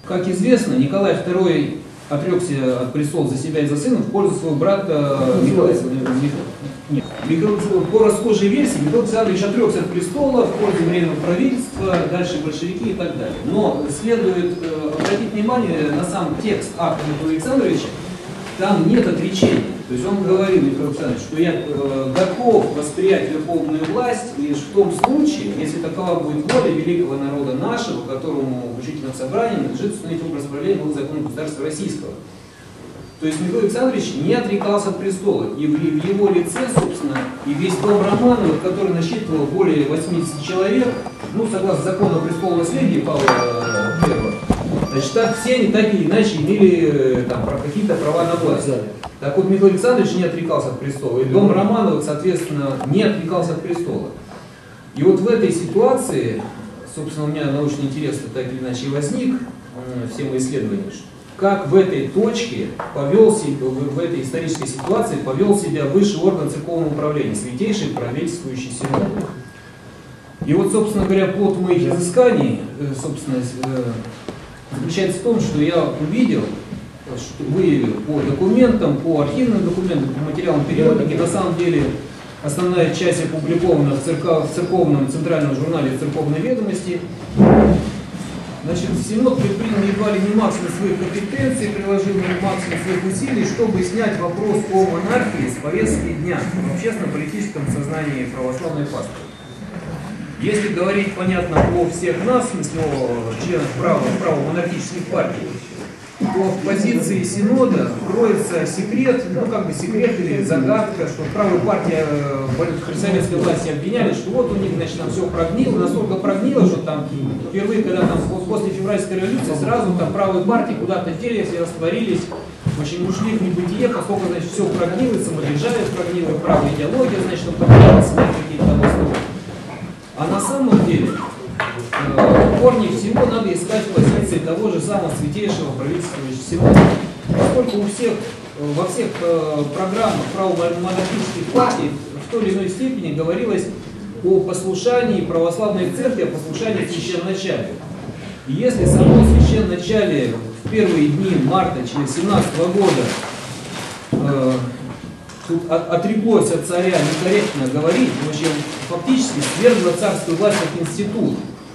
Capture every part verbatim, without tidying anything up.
Как известно, Николай второй отрекся от престола за себя и за сына в пользу своего брата Михаила. Нет. По расхожей версии, Михаил Александрович отрекся от престола в пользу временного правительства, дальше большевики и так далее. Но следует э, обратить внимание на сам текст акта Михаила Александровича, там нет отречения. То есть он говорил, Михаил Александрович, что я э, готов восприять верховную власть лишь в том случае, если такова будет воля великого народа нашего, которому в учительном собрании надлежит установить образ правления нового закона государства российского. То есть Михаил Александрович не отрекался от престола. И в его лице, собственно, и весь дом Романовых, который насчитывал более восьмидесяти человек, ну, согласно закону о престолонаследии Павла Первого, значит, так все они так или иначе имели там какие-то права на власть. Так вот, Михаил Александрович не отрекался от престола, и дом Романовых, соответственно, не отрекался от престола. И вот в этой ситуации, собственно, у меня научный интерес так или иначе возник, все мои исследования, как в этой точке повел себя, в этой исторической ситуации повел себя высший орган церковного управления, святейший правительствующий синод. И вот, собственно говоря, плод моих изысканий, собственно, заключается в том, что я увидел, что выявил по документам, по архивным документам, по материалам периодики, на самом деле основная часть опубликована в, церков, в церковном центральном журнале «Церковные ведомости». Значит, Синод предпринял едва ли не максимум своих компетенций, приложил максимум своих усилий, чтобы снять вопрос о монархии с повестки дня в общественно-политическом сознании православной паствы. Если говорить, понятно, о всех нас, в смысле о членах права, право-монархических партий, то в позиции Синода кроется секрет, ну как бы секрет или загадка, что правая партия при советской власти обвиняли, что вот у них, значит, там все прогнило, настолько прогнило, что там впервые, когда там после февральской революции, сразу там правые партии куда-то делись и растворились, очень ушли в небытие, поскольку, значит, все прогнило, самодержавие прогнило, правая идеология, значит, потерялась на какие-то там основы. А на самом деле корни всего надо искать в позиции того же самого святейшего правительствующего синода. Поскольку у всех, во всех программах право-монархических партий в той или иной степени говорилось о послушании православной церкви, о послушании священноначалию. И если само священноначалие в первые дни марта две тысячи семнадцатого года э, тут отреклось от царя некорректно говорить, в общем, фактически свергло царскую власть как институт,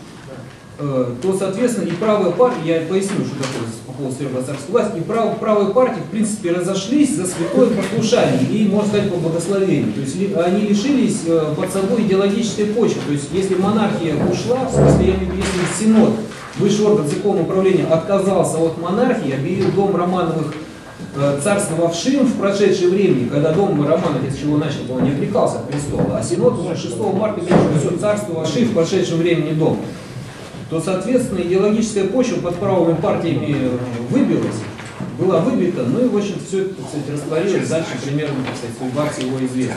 то, соответственно, и правая партия, я поясню, что такое по поводу свергла царскую власть, и прав, правые партии, в принципе, разошлись за святое послушание и, можно сказать, по благословению. То есть они лишились под собой идеологической почвы. То есть если монархия ушла, в смысле, если Синод, высший орган церковного управления, отказался от монархии, объявил дом Романовых царствовавшим в прошедшее время, когда дом Романовых, с чего начал, он не отрекался от престола, а Синод уже шестого марта пишет, все царствовавшим в прошедшем времени дом, то, соответственно, идеологическая почва под правыми партиями выбилась, была выбита, ну и, в общем, все это, кстати, растворилось, дальше примерно, так сказать, судьба всего известна.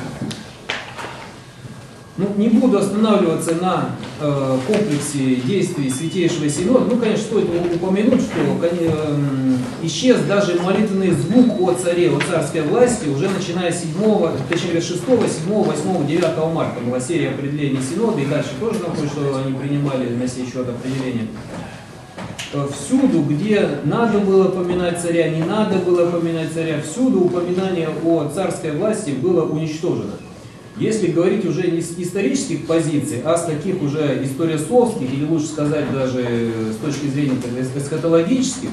Ну, не буду останавливаться на э, комплексе действий Святейшего Синода. Ну, конечно, стоит упомянуть, что э, исчез даже молитвенный звук о царе, о царской власти, уже начиная с седьмого, точнее, шестого, седьмого, восьмого, девятого марта. Была серия определений Синода, и дальше тоже напомню, что они принимали на сей счет определения. Всюду, где надо было поминать царя, не надо было поминать царя, всюду упоминание о царской власти было уничтожено. Если говорить уже не с исторических позиций, а с таких уже историосовских, или лучше сказать даже с точки зрения эсхатологических,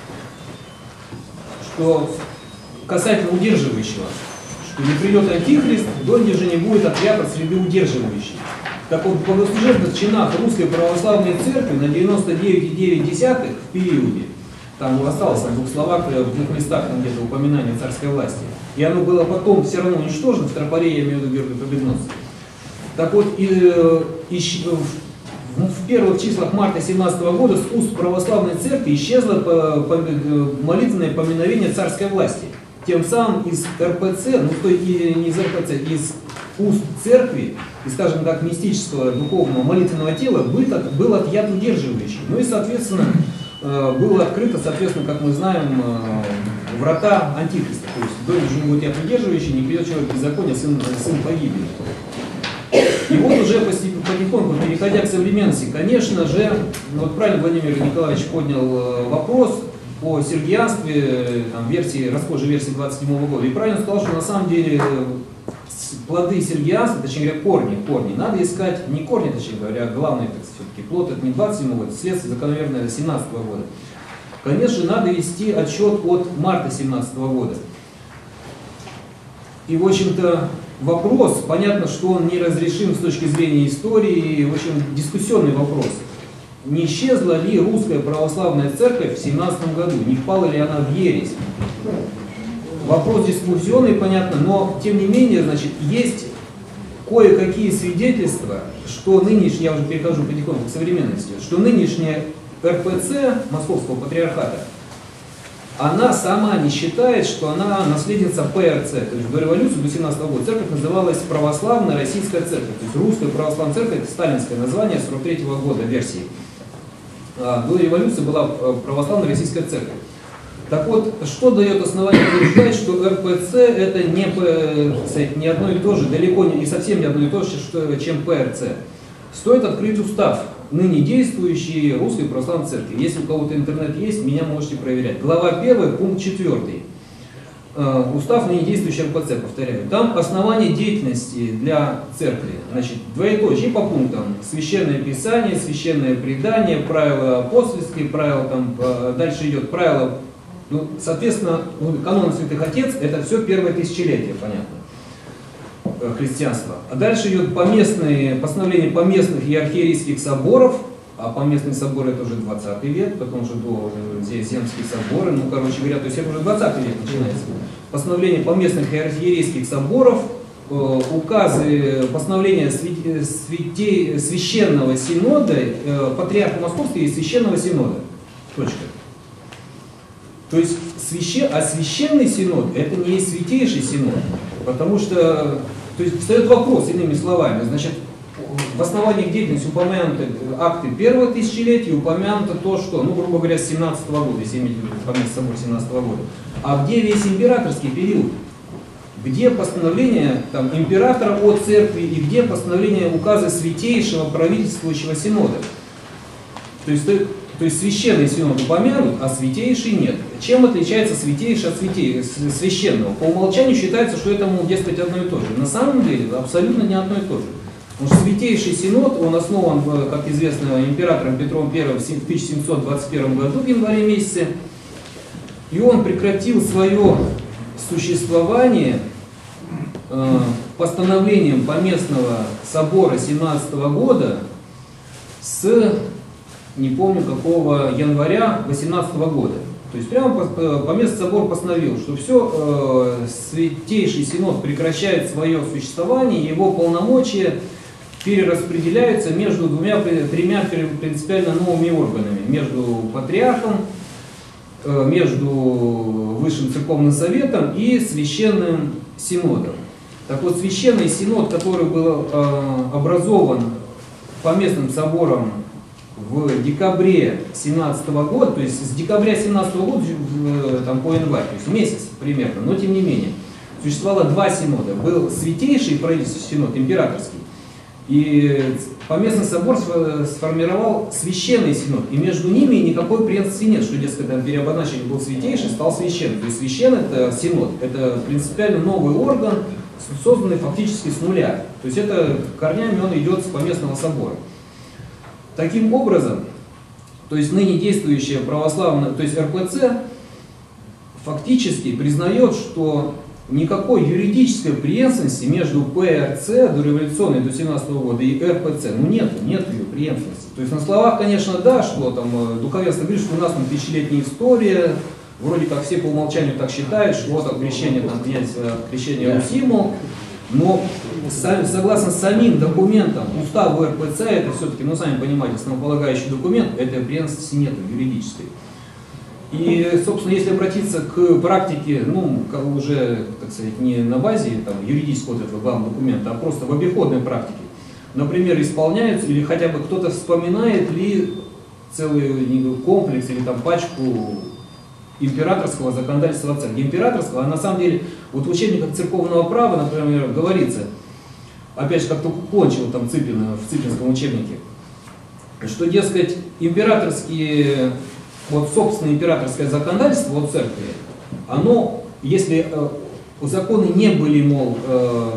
что касательно удерживающего, что не придет антихрист, донде же не будет отряда среды удерживающих. Так вот, в богослужебных чинах Русской Православной Церкви на девяносто девять и девять десятых в периоде, там осталось в двух словах, в двух местах там где-то упоминание царской власти, и оно было потом все равно уничтожено, в тропаре, я имею в виду Георгия Победоносца. Так вот, и, и, в, в первых числах марта семнадцатого года с уст православной церкви исчезло по, по, молитвенное поминовение царской власти. Тем самым из эр пэ цэ, ну то и не из эр пэ цэ, из уст церкви, и, скажем так, мистического духовного молитвенного тела был, был отъят удерживающий. Ну и, соответственно, было открыто, соответственно, как мы знаем, врата антихриста. То есть дом же не будет удерживающий, не придет человек в беззаконие, сын, сын погибели. И вот уже потихоньку, переходя к современности, конечно же, вот правильно Владимир Николаевич поднял вопрос о сергианстве, там, версии, расхожей версии двадцать седьмого года. И правильно сказал, что на самом деле плоды сергианства, точнее говоря, корни, корни, надо искать не корни, точнее говоря, а главный, так все-таки плод, это не двадцать седьмого года, следствие закономерное семнадцатого года. Конечно, надо вести отчет от марта семнадцатого года. И, в общем-то, вопрос, понятно, что он неразрешим с точки зрения истории, в общем, дискуссионный вопрос. Не исчезла ли русская православная церковь в семнадцатом году? Не впала ли она в ересь? Вопрос дискуссионный, понятно, но, тем не менее, значит, есть кое-какие свидетельства, что нынешняя, я уже перехожу потихоньку к современности, что нынешняя эр пэ цэ Московского патриархата, она сама не считает, что она наследница пэ эр цэ. То есть до революции, до семнадцатого года, церковь называлась Православная Российская Церковь. То есть Русская Православная Церковь, это сталинское название сорок третьего года версии. А до революции была Православная Российская Церковь. Так вот, что дает основание утверждать, что эр пэ цэ это не, не одно и то же, далеко не, не совсем не одно и то же, что, чем пэ эр цэ. Стоит открыть устав ныне действующей Русской Православной Церкви. Если у кого-то интернет есть, меня можете проверять. Глава первая, пункт четвёртый. Устав ныне действующей эр пэ цэ, повторяю. Там основание деятельности для церкви. Значит, двоеточие по пунктам. Священное Писание, священное предание, правила апостольские, правила там, дальше идет правила, ну, соответственно, канон Святых Отец, это все первое тысячелетие, понятно, христианства. А дальше идет поместные, постановление поместных и архиерейских соборов, а поместные соборы это уже двадцатый век, потом уже до здесь земские соборы, ну, короче говоря, то есть это уже двадцатый век начинается. Постановление поместных и архиерейских соборов, э, указы, постановления святе, святе, священного синода, э, патриарха Московского и священного синода. Точка. То есть священ, а священный синод это не есть святейший синод, потому что, то есть встает вопрос, иными словами, значит, в основании деятельности упомянуты акты первого тысячелетия, упомянуто то, что, ну, грубо говоря, с семнадцатого года, если иметь в виду поместный собор семнадцатого года. А где весь императорский период? Где постановление там, императора о церкви и где постановление указа святейшего правительствующего синода? То есть, то есть священный синод упомянут, а святейший нет. Чем отличается святейший от святей, священного? По умолчанию считается, что это, мол, дескать, одно и то же. На самом деле абсолютно не одно и то же. Потому что святейший синод, он основан, как известно, императором Петром Первым в тысяча семьсот двадцать первом году в январе месяце. И он прекратил свое существование э, постановлением поместного собора семнадцатого года с, не помню какого, января восемнадцатого года. То есть прямо поместный собор постановил, что все, э, святейший синод прекращает свое существование, его полномочия перераспределяются между двумя, тремя принципиально новыми органами. Между патриархом, э, между Высшим Церковным Советом и Священным Синодом. Так вот, Священный Синод, который был э, образован поместным собором в декабре семнадцатого года, то есть с декабря семнадцатого года там, по январь, то есть месяц примерно, но тем не менее, существовало два синода. Был святейший правительственный синод, императорский, и поместный собор сформировал священный синод, и между ними никакой преемственности нет, что, дескать, там переобозначили был святейший, стал священный. То есть священный это синод, это принципиально новый орган, созданный фактически с нуля. То есть это корнями он идет с поместного собора. Таким образом, то есть ныне действующая православная, то есть эр пэ цэ фактически признает, что никакой юридической преемственности между пэ эр цэ дореволюционной до семнадцатого года и эр пэ цэ, ну нет, нет ее преемственности. То есть на словах, конечно, да, что там духовенство говорит, что у нас там тысячелетняя история, вроде как все по умолчанию так считают, что вот от крещения там князь, от крещения Руси, мол, но согласно самим документам уставу эр пэ цэ, это все-таки, ну сами понимаете, основополагающий документ, этой преемственности нет юридической. И, собственно, если обратиться к практике, ну, как уже, так сказать, не на базе там, юридического вот этого главного документа, а просто в обиходной практике, например, исполняются, или хотя бы кто-то вспоминает ли целый комплекс или там пачку императорского законодательства церкви. Императорского, а на самом деле, вот в учебниках церковного права, например, говорится, опять же, как-то кончил там Цыпин в Цыпинском учебнике, что, дескать, императорские, вот собственное императорское законодательство от церкви, оно, если э, законы не были, мол, э,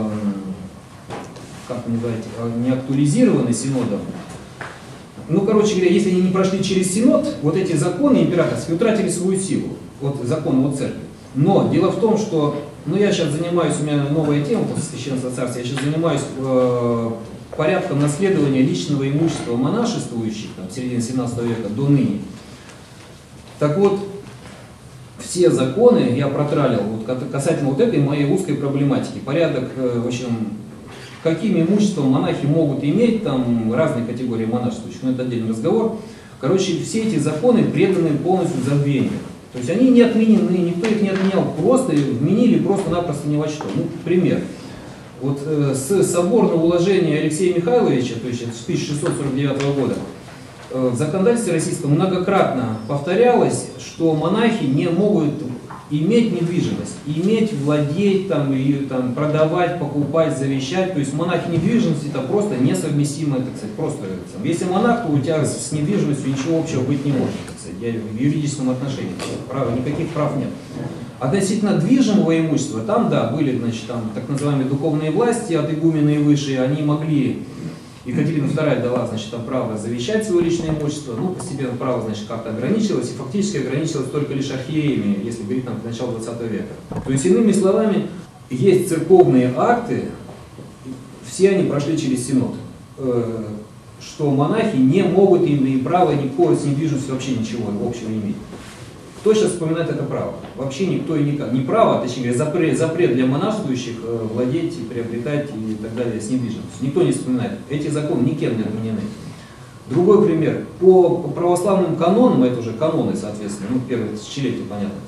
как называть, не актуализированы синодом, ну, короче говоря, если они не прошли через синод, вот эти законы императорские утратили свою силу, вот законы от церкви. Но дело в том, что, ну, я сейчас занимаюсь, у меня новая тема после Священного Царства, я сейчас занимаюсь э, порядком наследования личного имущества монашествующих, там, в середине семнадцатого века до ныне. Так вот, все законы я протралил вот, касательно вот этой моей узкой проблематики. Порядок, э, в общем, каким имуществом монахи могут иметь, там разные категории монашествующих, но это отдельный разговор. Короче, все эти законы преданы полностью забвению. То есть они не отменены, никто их не отменял, просто вменили просто-напросто ни во что. Ну, пример. Вот э, с соборного уложения Алексея Михайловича, то есть с тысяча шестьсот сорок девятого года, э, в законодательстве российском многократно повторялось, что монахи не могут иметь недвижимость, иметь, владеть, там, ее, там, продавать, покупать, завещать. То есть монахи недвижимости это просто несовместимое, так сказать, просто. Если монах, то у тебя с недвижимостью ничего общего быть не может, так сказать, в юридическом отношении. Прав, никаких прав нет. Относительно движимого имущества, там, да, были, значит, там, так называемые духовные власти, от игумена и выше, они могли, Екатерина вторая дала, значит, там право завещать свое личное имущество, ну, постепенно право, значит, как-то ограничилось, и фактически ограничилось только лишь архиереями, если говорить там, к началу двадцатого века. То есть, иными словами, есть церковные акты, все они прошли через синод, э, что монахи не могут иметь права никакого с недвижимостью вообще ничего общего не иметь. Кто сейчас вспоминает это право? Вообще никто и никак. Не право, а точнее говоря, запрет, запрет для монашествующих э, владеть, приобретать и так далее с недвижимостью. Никто не вспоминает. Эти законы никем не отменены. Другой пример. По, по православным канонам, это уже каноны, соответственно, ну, первое тысячелетие, понятно.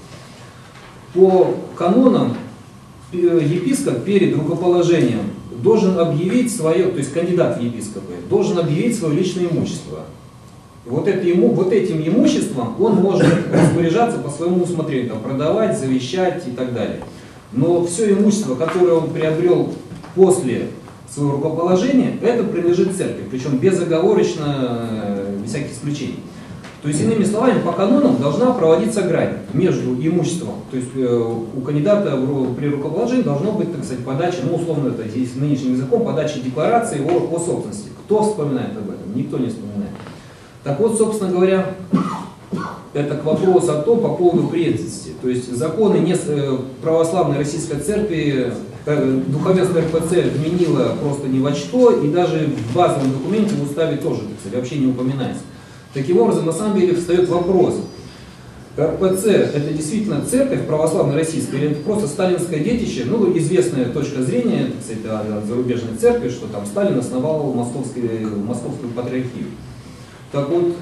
По канонам епископ перед рукоположением должен объявить свое, то есть кандидат в епископы, должен объявить свое личное имущество. Вот, это ему, вот этим имуществом он может распоряжаться по своему усмотрению, там, продавать, завещать и так далее. Но все имущество, которое он приобрел после своего рукоположения, это принадлежит церкви, причем безоговорочно, без всяких исключений. То есть, иными словами, по канонам должна проводиться грань между имуществом, то есть э, у кандидата в, при рукоположении должно быть, так сказать, подача, ну, условно, это здесь нынешним языком, подача декларации о, о собственности. Кто вспоминает об этом? Никто не вспоминает. Так вот, собственно говоря, это к вопросу о том, по поводу преемственности. То есть законы не, православной российской церкви, духовенство эр пэ цэ вменило просто ни во что, и даже в базовом документе в уставе тоже, так сказать, вообще не упоминается. Таким образом, на самом деле, встает вопрос, эр пэ цэ это действительно церковь православной российской, или это просто сталинское детище, ну, известная точка зрения, так сказать, о зарубежной церкви, что там Сталин основал московскую, московскую патриархию. Так вот,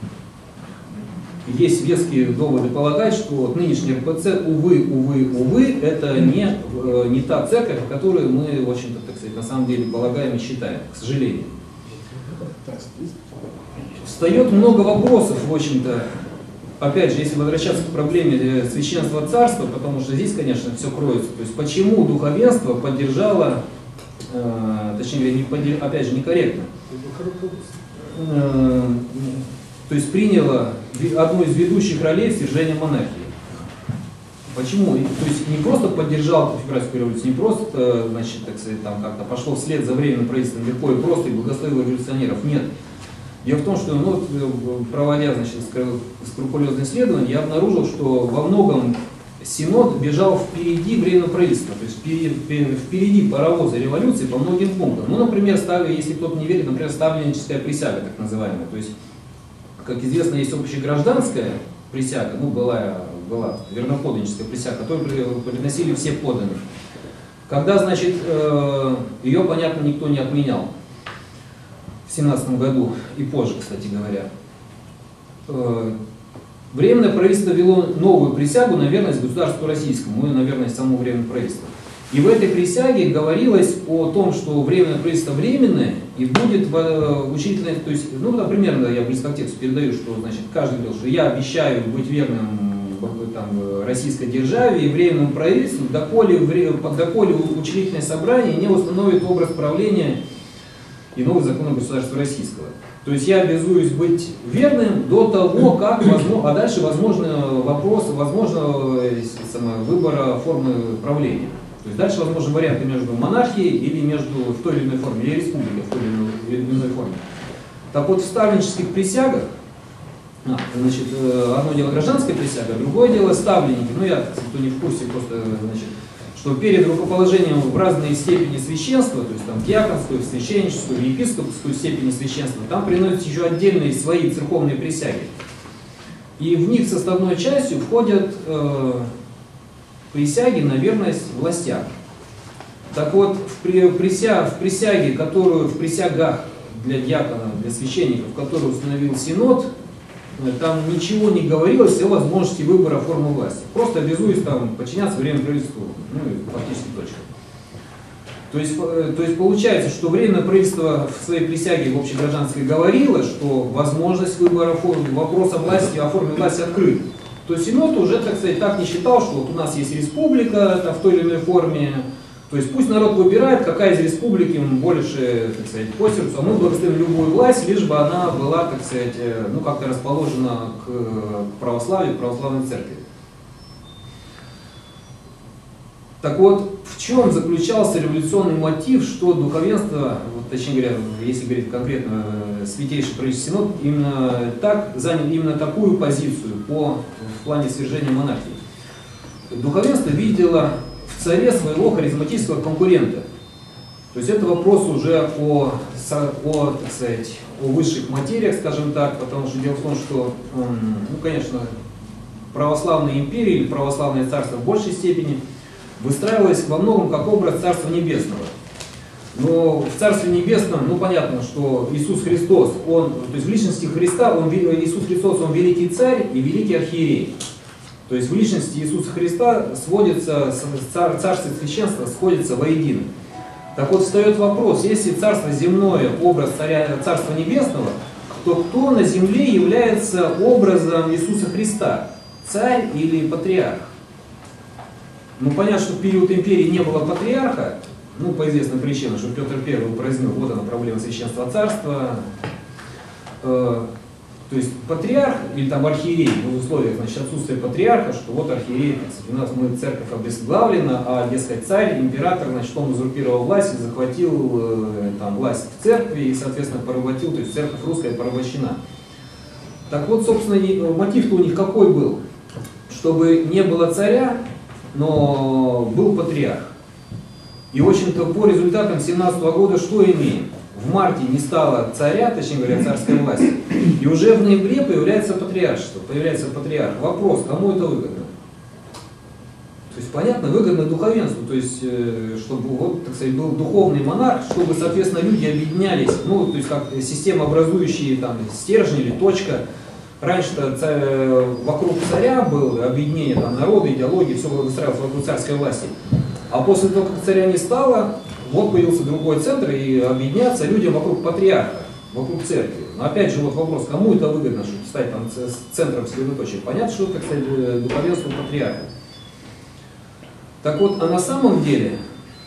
есть веские доводы полагать, что вот нынешний эр пэ цэ, увы, увы, увы, это не, не та церковь, о которой мы, в общем-то, так сказать, на самом деле полагаем и считаем, к сожалению. Встает много вопросов, в общем-то, опять же, если возвращаться к проблеме Священного Царства, потому что здесь, конечно, все кроется. То есть, почему духовенство поддержало, э, точнее, не поддерж... опять же, некорректно, э, то есть приняло одну из ведущих ролей в свержении монархии. Почему? То есть не просто поддержал февральскую революцию, не просто, значит, так сказать, там как-то пошло вслед за временным правительством легко и просто и благословил революционеров. Нет. Дело в том, что, ну, проводя, значит, скрупулезное исследование, я обнаружил, что во многом Синод бежал впереди временного правительства, то есть впереди, впереди паровоза революции по многим пунктам. Ну, например, ставили, если кто-то не верит, например, ставленническая присяга, так называемая. То есть, как известно, есть общегражданская присяга, ну, была, была верноподданническая присяга, которую приносили все подданные. Когда, значит, ее, понятно, никто не отменял. В семнадцатом году и позже, кстати говоря. Временное правительство вело новую присягу на верность государству российскому, и на верность самому временному правительству. И в этой присяге говорилось о том, что временное правительство временное и будет учительное, то есть, ну, например, я близко к тексту передаю, что, значит, каждый говорил, что я обещаю быть верным там, российской державе и временному правительству, доколе, доколе учредительное собрание не установит образ правления и новый закон государства российского. То есть я обязуюсь быть верным до того, как, возможно, а дальше возможно вопрос, возможно выбора формы правления. То есть дальше возможны варианты между монархией или между в той или иной форме, или республикой в той или иной форме. Так вот, в ставленнических присягах, а, значит, одно дело гражданская присяга, другое дело ставленники. Ну я, кто не в курсе, просто, значит, что перед рукоположением в разные степени священства, то есть там диаконскую, священническую, епископскую степени священства, там приносятся еще отдельные свои церковные присяги. И в них составной частью входят э, присяги на верность властям. Так вот, в, при, прися, в присяге, которую в присягах для диакона, для священников, которую установил Синод, там ничего не говорилось о возможности выбора формы власти. Просто обязуюсь там подчиняться временному правительству. Ну и фактически точка. То есть, то есть получается, что временное правительство в своей присяге в общегражданской говорило, что возможность выбора формы, вопроса власти о форме власти открыт. То Синод уже, так сказать, так не считал, что вот у нас есть республика там, в той или иной форме. То есть пусть народ выбирает, какая из республик ему больше, так сказать, по сердцу, а мы благословим любую власть, лишь бы она была, так сказать, ну как-то расположена к православию, к православной церкви. Так вот, в чем заключался революционный мотив, что духовенство, вот, точнее говоря, если говорить конкретно, Святейший Правительственный Синод именно так занял именно такую позицию по в плане свержения монархии. Духовенство видело в царе своего харизматического конкурента. То есть это вопрос уже о, о, так сказать, о высших материях, скажем так, потому что дело в том, что, ну, конечно, православная империя или православное царство в большей степени выстраивалось во многом как образ Царства Небесного. Но в Царстве Небесном, ну понятно, что Иисус Христос, он, то есть в личности Христа, он, Иисус Христос, он великий царь и великий архиерей. То есть в личности Иисуса Христа сводится, цар, царство и священство сходятся воедино. Так вот встает вопрос, если царство земное, образ царя, Царства Небесного, то кто на земле является образом Иисуса Христа? Царь или патриарх? Ну понятно, что в период империи не было патриарха, ну по известным причинам, что Петр Первый упразднил, вот она проблема священства царства. То есть патриарх или там архиерей, в условиях, значит, отсутствия патриарха, что вот архиерей, у нас мы церковь обезглавлена, а, дескать, царь, император, значит, он узурпировал власть и захватил э, там, власть в церкви и, соответственно, поработил, то есть церковь русская порабощена. Так вот, собственно, мотив-то у них какой был? Чтобы не было царя, но был патриарх. И, в общем-то, по результатам семнадцатого года что имеем? В марте не стало царя, точнее говоря, царской власти, и уже в ноябре появляется патриаршество, появляется патриарх. Вопрос, кому это выгодно? То есть, понятно, выгодно духовенству, то есть, чтобы вот, так сказать, был духовный монарх, чтобы, соответственно, люди объединялись, ну, то есть, как системообразующие там стержни или точка. Раньше-то царь, вокруг царя было объединение там, народа, идеологии, все выстраивалось вокруг царской власти. А после того, как царя не стало, вот появился другой центр, и объединяться людям вокруг патриарха, вокруг церкви. Но опять же вот вопрос, кому это выгодно, чтобы стать там центром средоточия? Понятно, что это, кстати, духовенство патриарха. Так вот, а на самом деле,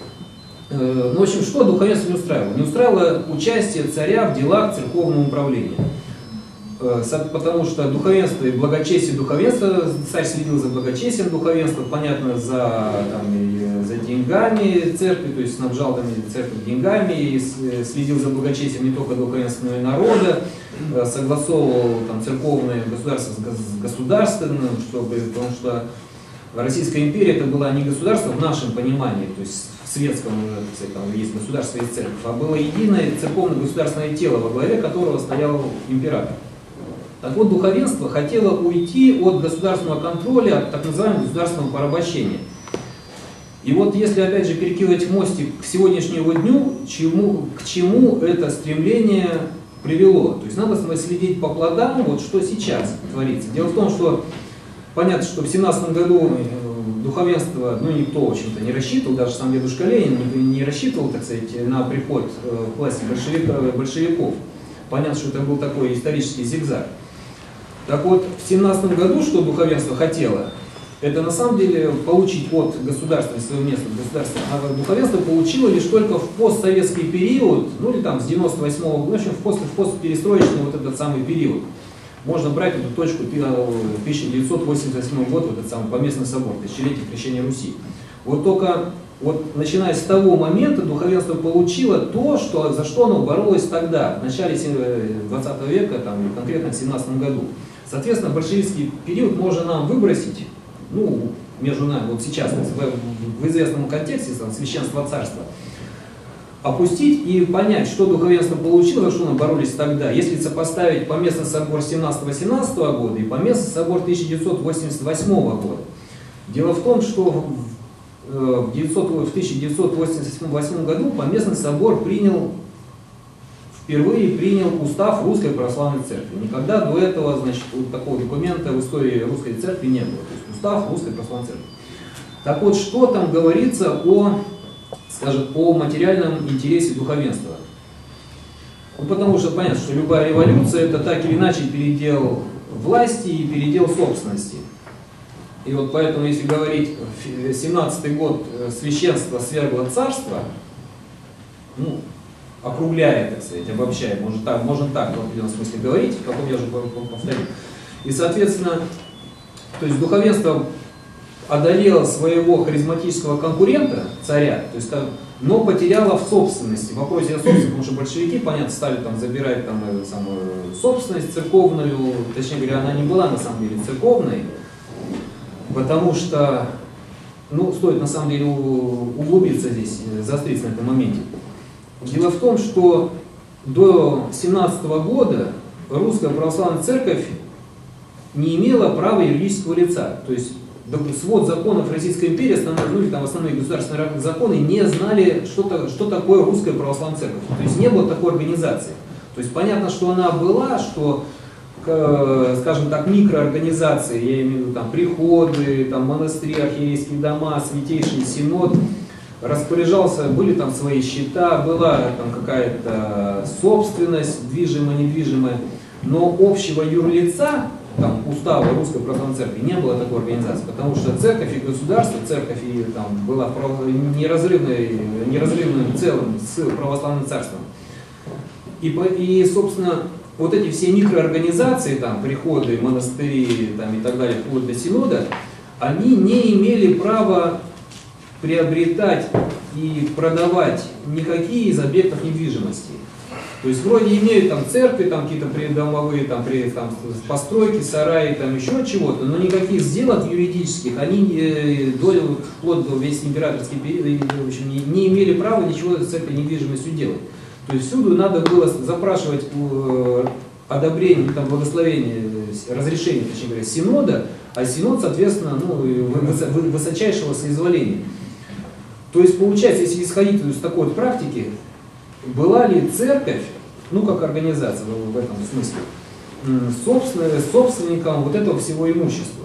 э, ну, в общем, что духовенство не устраивало? Не устраивало участие царя в делах церковного управления. Э, потому что духовенство и благочестие духовенства, царь следил за благочестием духовенства, понятно, за, там, за деньгами церкви, то есть снабжал там, церковь деньгами, и следил за благочестием не только духовенства, но и народа, э, согласовывал там, церковное государство с государственным, чтобы, потому что Российская империя это была не государство в нашем понимании, то есть в светском уже, так сказать, там есть государство и церковь, а было единое церковно-государственное тело, во главе которого стоял император. Так вот, духовенство хотело уйти от государственного контроля, от так называемого государственного порабощения. И вот если опять же перекидывать мостик к сегодняшнему дню, чему, к чему это стремление привело. То есть надо следить по плодам, вот что сейчас творится. Дело в том, что понятно, что в семнадцатом году духовенство, ну никто, в общем-то, не рассчитывал, даже сам дедушка Ленин не, не рассчитывал, так сказать, на приход к власти большевиков. Понятно, что это был такой исторический зигзаг. Так вот, в семнадцатом году, что духовенство хотело, это на самом деле получить от государства свое место в государстве, а духовенство получило лишь только в постсоветский период, ну или там с девяносто восьмого года, в общем, в, пост, в постперестроечный вот этот самый период. Можно брать эту точку тысяча девятьсот восемьдесят восьмой год, вот этот самый Поместный собор, тысячелетие крещения Руси. Вот только вот начиная с того момента духовенство получило то, что, за что оно боролось тогда, в начале двадцатого века, там, конкретно в семнадцатом году. Соответственно, большевистский период можно нам выбросить, ну, между нами, вот сейчас, в, в известном контексте, там, священства царства, опустить и понять, что духовенство получило, за что мы боролись тогда, если сопоставить Поместный собор семнадцатого-восемнадцатого года и Поместный собор тысяча девятьсот восемьдесят восьмого года. Дело в том, что в, в тысяча девятьсот восемьдесят восьмом году Поместный собор принял, впервые принял устав Русской Православной Церкви. Никогда до этого, значит, вот такого документа в истории Русской Церкви не было. То есть устав Русской Православной Церкви. Так вот, что там говорится о, скажем, о материальном интересе духовенства? Ну, потому что понятно, что любая революция это так или иначе передел власти и передел собственности. И вот поэтому, если говорить, семнадцатый год священство свергло царство, ну, округляя, так сказать, обобщая, может так, можно так в определенном смысле говорить, потом я уже повторю. И, соответственно, то есть духовенство одолело своего харизматического конкурента, царя, то есть, но потеряло в собственности, в вопросе о собственности, потому что большевики, понятно, стали там забирать там, самую собственность церковную, точнее говоря, она не была на самом деле церковной, потому что, ну, стоит на самом деле углубиться здесь, заостриться на этом моменте. Дело в том, что до семнадцатого года Русская Православная Церковь не имела права юридического лица. То есть свод законов Российской империи, основные, ну, или там основные государственные законы не знали, что, что такое Русская Православная Церковь. То есть не было такой организации. То есть понятно, что она была, что, скажем так, микроорганизации, я имею в виду там приходы, там монастыри, архиерейские дома, Святейший Синод, распоряжался, были там свои счета, была там какая-то собственность, движимая, недвижимая, но общего юрлица, там, устава Русской Православной Церкви не было такой организации, потому что церковь и государство, церковь и, там, была неразрывной, неразрывным целым с православным царством. И, и, собственно, вот эти все микроорганизации, там, приходы, монастыри там, и так далее, вплоть до Синода, они не имели права приобретать и продавать никакие из объектов недвижимости. То есть вроде имеют там церкви, там какие-то придомовые там, при, там, постройки, сараи, там еще чего-то, но никаких сделок юридических они э, до, вплоть до весь императорский период в общем, не, не имели права ничего с этой недвижимостью делать. То есть всюду надо было запрашивать э, одобрение, там, благословение, разрешение, точнее говоря, Синода, а Синод, соответственно, ну, высочайшего соизволения. То есть, получается, если исходить из такой вот практики, была ли церковь, ну как организация в этом смысле, собственником вот этого всего имущества,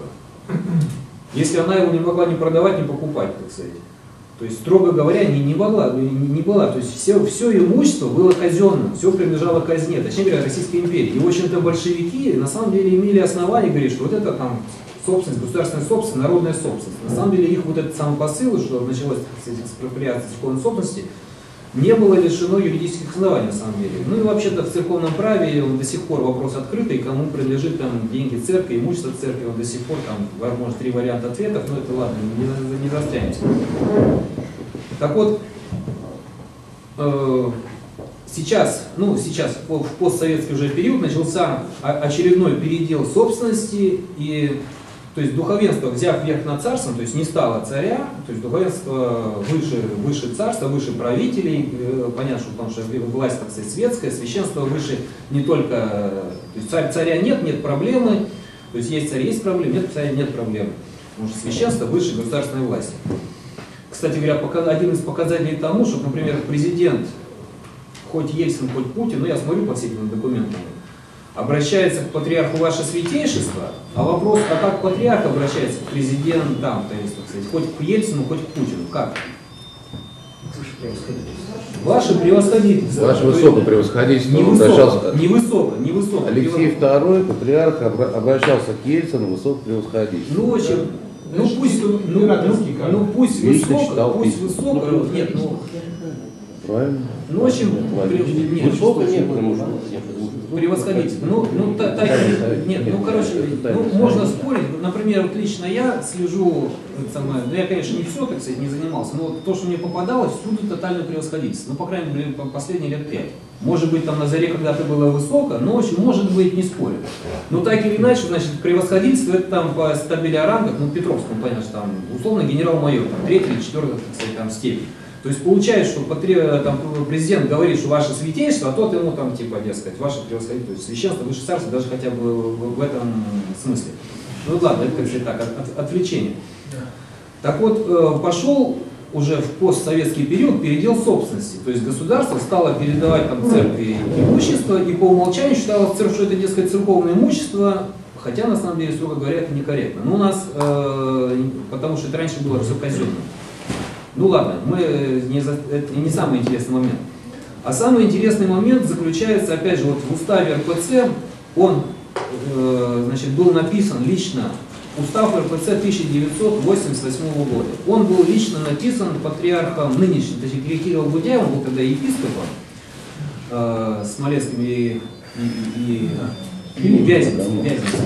если она его не могла ни продавать, ни покупать, так сказать. То есть, строго говоря, не, не, могла, не, не была. То есть, все, все имущество было казенным, все принадлежало казне, точнее говоря, Российской империи. И, в общем-то, большевики на самом деле имели основания говорить, что вот это там собственность, государственная собственность, народная собственность. На самом деле, их вот этот самый посыл, что началось с этих экспроприаций законной собственности, не было лишено юридических оснований, на самом деле. Ну и вообще-то в церковном праве он до сих пор вопрос открытый, кому принадлежит там деньги церкви, имущество церкви, он до сих пор, там, возможно, три варианта ответов, но это ладно, не, не застрянемся. Так вот, э, сейчас, ну сейчас, в постсоветский уже период начался очередной передел собственности, и то есть духовенство, взяв верх над царством, то есть не стало царя, то есть духовенство выше, выше царства, выше правителей, понятно, что потому что власть, так сказать, светская, священство выше не только, то есть царь, царя нет, нет проблемы, то есть есть царь, есть проблемы, нет царя, нет проблемы, потому что священство выше государственной власти. Кстати говоря, один из показателей тому, что, например, президент, хоть Ельцин, хоть Путин, ну я смотрю по всем этим документам, обращается к патриарху ваше святейшество, а вопрос, а как патриарх обращается к президентам, то есть, так сказать, хоть к Ельцину, хоть к Путину, как? Ваше превосходительство. Ваше высокопревосходительство. Не высоко, не высоко, не высоко. Алексей второй, патриарх, обращался к Ельцину, высокопревосходительство. Ну, в общем, ну пусть, ну, ну, ну пусть высоко, пусть высоко, нет, ну... Правильно. Ну, в общем, нет, высоко нет, потому что... Превосходительство. Ну, ну, та, та, нет, ну, короче, ну, можно спорить. Например, вот лично я слежу, самое, ну, я, конечно, не все, так сказать, не занимался, но вот то, что мне попадалось, всюду тотальное превосходительство. Ну, по крайней мере, последние лет пять. Может быть, там на заре когда-то было высоко, но, в общем, может быть, не спорю. Но так или иначе, значит, превосходительство, это там по стабиле о рангах, ну, Петровскому, понятно, что там, условно, генерал-майор, там, третья или четвертая, так сказать, там, степень. То есть получается, что там, президент говорит, что ваше святейшество, а тот ему там типа, дескать, ваше превосходительство, то есть священство, высшее царство, даже хотя бы в, в этом смысле. Ну ладно, это, как сказать, так, от, от, отвлечение. Так вот, пошел уже в постсоветский период передел собственности. То есть государство стало передавать там церкви имущество, и по умолчанию считалось, что это, дескать, церковное имущество, хотя на самом деле, строго говоря, это некорректно. Но у нас, э, потому что это раньше было все казенное. Ну ладно, мы не за, это не самый интересный момент. А самый интересный момент заключается, опять же, вот в уставе эр пэ цэ, он э, значит, был написан лично, устав эр пэ цэ тысяча девятьсот восемьдесят восьмого года. Он был лично написан патриархом нынешним, точнее Кириллом Гудяевым, был тогда епископом, э, Смоленским и, и, и, и Вяземским.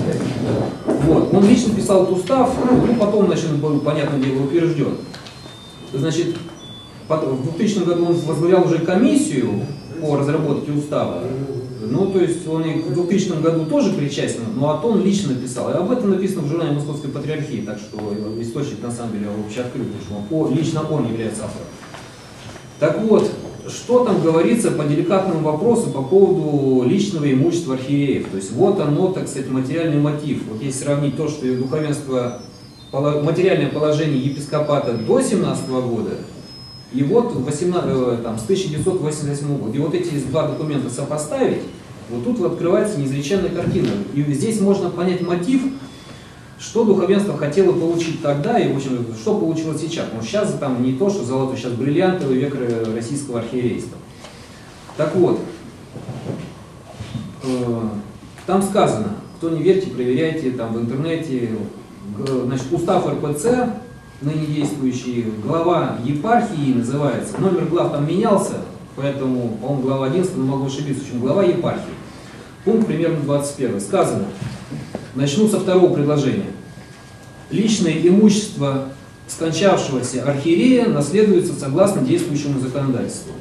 Вот. Он лично писал этот устав, ну потом, значит, был, понятное дело, утвержден. Значит, в двухтысячном году он возглавлял уже комиссию по разработке устава. Ну, то есть он и в двухтысячном году тоже причастен, но а то он лично писал. И об этом написано в журнале Московской Патриархии, так что источник на самом деле вообще открыт, потому что он, лично он является автором. Так вот, что там говорится по деликатному вопросу по поводу личного имущества архиереев? То есть вот оно, так сказать, материальный мотив. Вот если сравнить то, что духовенство, материальное положение епископата до семнадцатого года, и вот восемнадцатого, там, с тысяча девятьсот восемьдесят восьмого года, и вот эти два документа сопоставить, вот тут вот открывается неизреченная картина. И здесь можно понять мотив, что духовенство хотело получить тогда, и в общем, что получилось сейчас. Но сейчас там не то, что золото, сейчас бриллиантовый век российского архиерейства. Так вот, э, там сказано, кто не верьте, проверяйте там в интернете, значит, устав эр пэ цэ, ныне действующий, глава епархии называется, номер глав там менялся, поэтому, по-моему, глава одиннадцатая, но могу ошибиться, в общем, глава епархии. Пункт примерно двадцать первый. Сказано, начну со второго предложения. Личное имущество скончавшегося архиерея наследуется согласно действующему законодательству.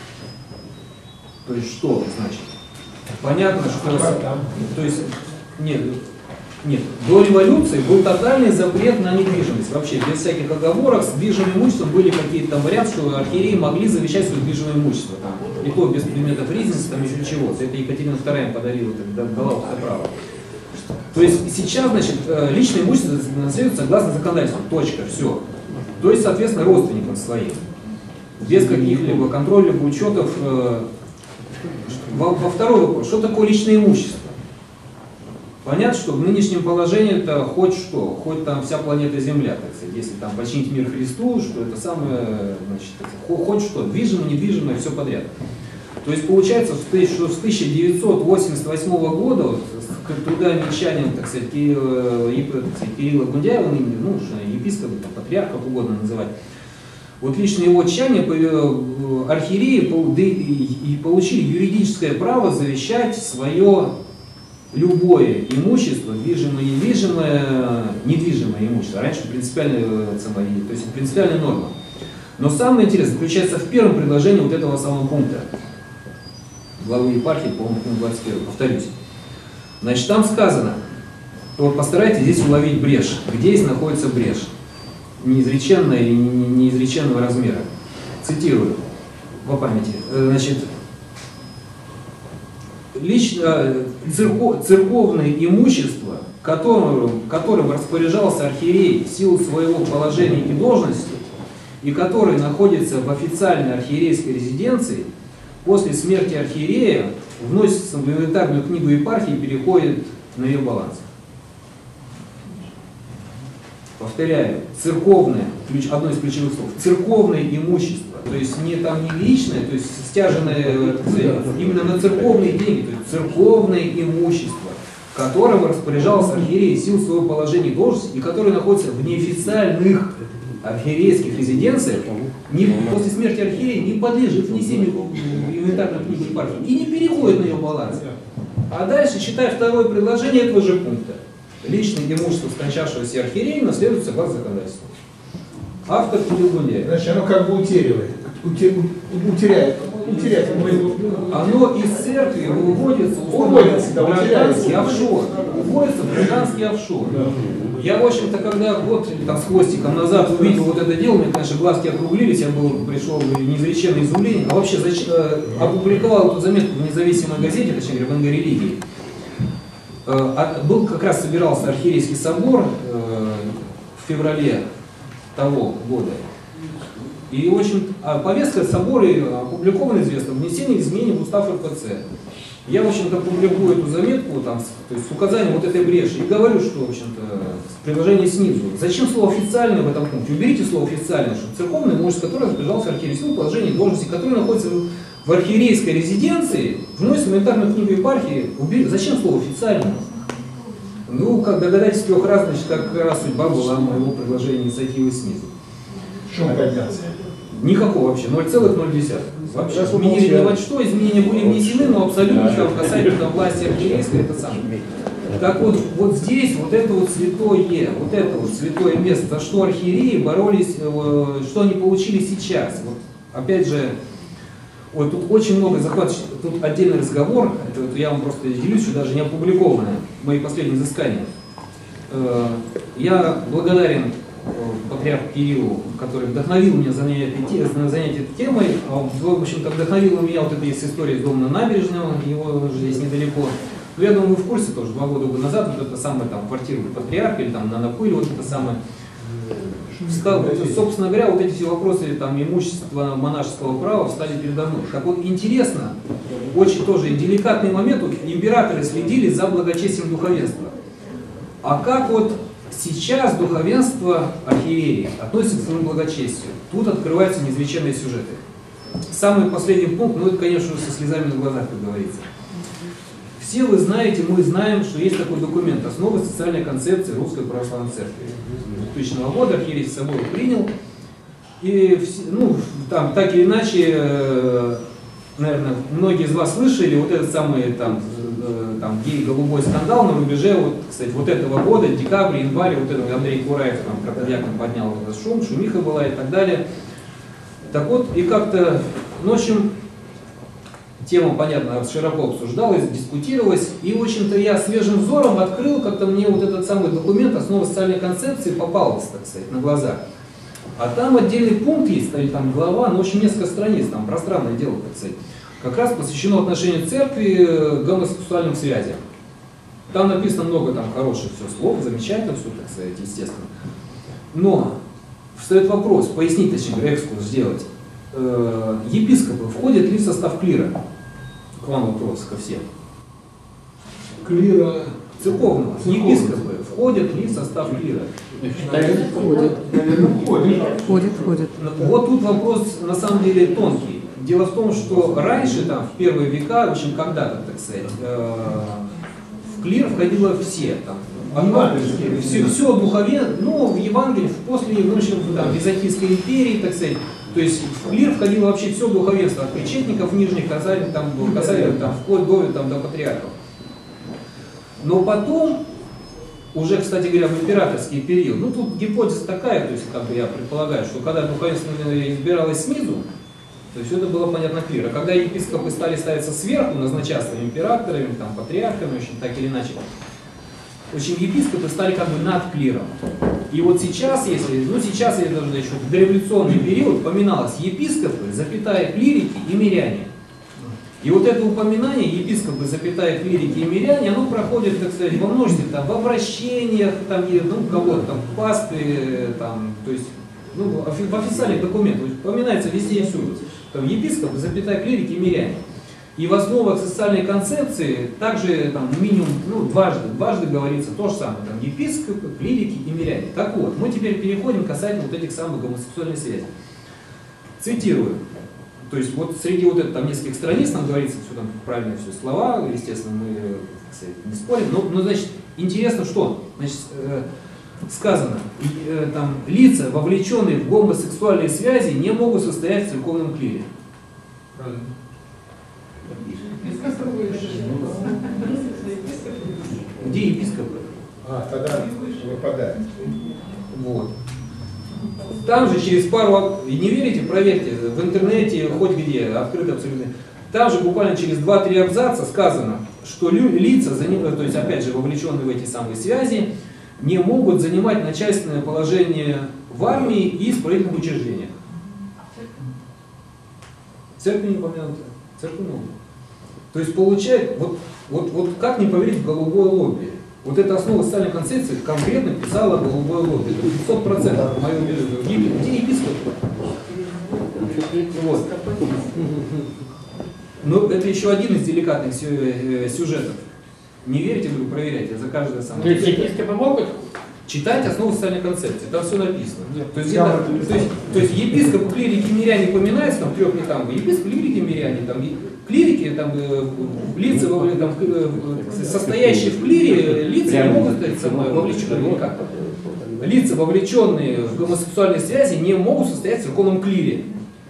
То есть что значит? Понятно, что... То есть, нет, нет, до революции был тотальный запрет на недвижимость. Вообще, без всяких оговорок, с движимым имуществом были какие-то там варианты, что архиереи могли завещать свое движимое имущество. Там, и то без предметов резницы, там еще чего. Это Екатерина вторая подарила, дала вот это право. То есть сейчас, значит, личное имущество наследуется согласно законодательству. Точка, все. То есть, соответственно, родственникам своим. Без каких-либо контролей, учетов. Во, во второй вопрос, что такое личное имущество? Понятно, что в нынешнем положении это хоть что, хоть там вся планета Земля, так сказать, если там починить мир Христу, что это самое, значит, хоть что, движимое, недвижимое, все подряд. То есть получается, что с тысяча девятьсот восемьдесят восьмого года, вот, к трудоамечанием, так сказать, Кирилла, Кирилла Гундяева, ну, епископа, патриарх, как угодно называть, вот лично его чаяния архиереи и получили юридическое право завещать свое любое имущество, движимое, недвижимое, недвижимое имущество. Раньше принципиальная, то есть принципиальная норма. Но самое интересное заключается в первом предложении вот этого самого пункта. Главы епархии, по-моему, пункт двадцать первый, повторюсь. Значит, там сказано, вот постарайтесь здесь уловить брешь. Где здесь находится брешь? Неизреченная или неизреченного размера. Цитирую по памяти. Значит, лично церков, церковное имущество, которым, которым распоряжался архиерей в силу своего положения и должности, и который находится в официальной архиерейской резиденции, после смерти архиерея вносится в инвентарную книгу епархии и переходит на ее баланс. повторяю, церковное, ключ, одно из ключевых слов, церковное имущество, то есть не там не личное, то есть стяженное именно на церковные деньги, то есть церковное имущество, которым распоряжался архиерей в силу своего положения и должности, и который находится в неофициальных архиерейских резиденциях, не, после смерти архиерея не подлежит внесению в инвентарную книгу епархии и не переходит на ее баланс. А дальше, читая второе предложение этого же пункта, личное имущество скончавшегося архиерея наследует согласно законодательству. Автор Кирилл Гундяев. Значит, оно как бы утеряет. Утеряет. Утеряет. Оно из церкви выводится Уводится, да, в гражданский утеряется. офшор. Уводится в гражданский офшор. Я, в общем-то, когда год там, с хвостиком назад увидел вот это дело, мне, конечно, глазки округлились, я был, пришел в неизреченное изумление. А вообще зач... опубликовал эту заметку в независимой газете, точнее говоря, в эн гэ религии. Был как раз собирался архиерейский собор в феврале того года. И очень а повестка собора опубликована, известно, внесение изменений в устав эр пэ цэ. Я, в общем-то, публикую эту заметку, там, то есть с указанием вот этой бреши, и говорю, что, в общем-то, предложение снизу. Зачем слово «официально» в этом пункте? Уберите слово «официально», что церковное имущество, которое распоряжался архиерей, в силу положения должности, которое находится в архиерейской резиденции, вносится в инвентарную книгу епархии. Уберите. Зачем слово «официально»? Ну, как догадайтесь, трех раз, значит, как раз судьба была моего предложения инициативы снизу. Шум поднялся. Никакого вообще, ноль целых ноль десятых. Вообще, изменили ни во что, изменения были внесены, но абсолютно там, касательно власти архиерейской, это самое. Так вот, вот здесь вот это вот святое, вот это вот святое место, за что архиереи боролись, что они получили сейчас. Вот, опять же, ой, тут очень много захватывающих, тут отдельный разговор, это, это я вам просто делюсь, что даже не опубликованное, мои последние изыскания. Я благодарен патриарху Кириллу, который вдохновил меня занять, занять этой темой. В общем-то, вдохновила меня вот эта есть история из дома на набережной, его здесь недалеко. Но я думаю, вы в курсе тоже, два года назад, вот это самое там квартира патриарха, или там на Напыле, вот это самое. Собственно говоря, вот эти все вопросы там имущества монашеского права встали передо мной. Так вот, интересно, очень тоже деликатный момент, вот императоры следили за благочестием духовенства. А как вот сейчас духовенство архиереи относится к своему благочестию? Тут открываются неизвычайные сюжеты. Самый последний пункт, ну это, конечно, со слезами на глазах, как говорится. Все вы знаете, мы знаем, что есть такой документ «Основы социальной концепции Русской Православной Церкви». две тысячного года архиерей собор принял. И, ну, там, так или иначе, наверное, многие из вас слышали вот этот самый там, там гей-голубой скандал на рубеже, вот, кстати, вот этого года, декабрь, январь, вот этот Андрей Кураев, там, протодиакон поднял вот этот шум, шумиха была и так далее. Так вот, и как-то, ну, в общем, тема, понятно, широко обсуждалась, дискутировалась, и, в общем-то, я свежим взором открыл, как-то мне вот этот самый документ «Основы социальной концепции» попался, так сказать, на глаза. А там отдельный пункт есть, или там глава, ну, в общем, несколько страниц, там пространное дело, так сказать, как раз посвящено отношению церкви к гомосексуальным связям. Там написано много там хороших все слов, замечательно все, так сказать, естественно. Но встает вопрос, пояснить, точнее, экскурс сделать. Э, епископы входят ли в состав клира? К вам вопрос ко всем. Клира Церковного. Епископы входят ли в состав клира? Входит. Входит, входит. Вот тут вопрос на самом деле тонкий. Дело в том, что раньше, там, в первые века, в общем, когда-то, так сказать, э, в клир входило все, там, все, все духовенство, ну, в Евангелии, после, в общем, там, Византийской империи, так сказать, то есть в клир входило вообще все духовенство, от причетников нижних, касательно, там, касательно, там, вплоть до, там, до патриархов. Но потом, уже, кстати говоря, в императорский период, ну, тут гипотеза такая, то есть, как бы я предполагаю, что когда духовенство избиралось снизу, то есть это было понятно клир. А когда епископы стали ставиться сверху, назначаться императорами, там, патриархами, в общем, так или иначе, в общем, епископы стали как бы над клиром. И вот сейчас, если, ну сейчас, я даже еще в дореволюционный период поминалось епископы, запятая клирики и миряне. И вот это упоминание епископы, запятая клирики и миряне, оно проходит, так сказать, во множестве, там, в обращениях, там, ну, кого-то там, пастве, там, то есть, ну, в официальных документах, упоминается везде и всюду. Там епископы, запятая клирики и миряне. И в основах социальной концепции также там, минимум ну, дважды, дважды говорится то же самое, там, епископы, клирики и миряне. Так вот, мы теперь переходим касательно вот этих самых гомосексуальных связей. Цитирую. То есть вот среди вот это, там нескольких страниц нам говорится, все там правильные все слова, естественно, мы так сказать, не спорим, но, но значит, интересно, что значит, э, сказано, э, там, лица, вовлеченные в гомосексуальные связи, не могут состоять в церковном клире. Правильно. Где епископы? А, тогда выпадает. Вот. Там же через пару, не верите, проверьте, в интернете, хоть где, открыто абсолютно. Там же буквально через два-три абзаца сказано, что лица, то есть опять же вовлеченные в эти самые связи, не могут занимать начальственное положение в армии и исправительных учреждениях. Церковь не упомянута, церковь не упомянута. То есть получает, вот, вот, вот как не поверить в голубое лобби? Вот эта основа социальной концепции конкретно писала голубое лобби. Это пятьсот процентов мое убеждение. Где епископ? Вот. Но это еще один из деликатных сюжетов. Не верите, вы проверяйте за каждое самое. То есть епископы могут? Читать основу социальной концепции, там все написано. То есть, это, то есть, то есть епископы, клирики, миряне упоминаются, там трех не там, епископы, клирики, миряне, там, клирики, там, лица, там, состоящие в клире, лица не могут стать вовлеченными никак. Лица, вовлеченные в гомосексуальные связи, не могут состоять в церковном клире.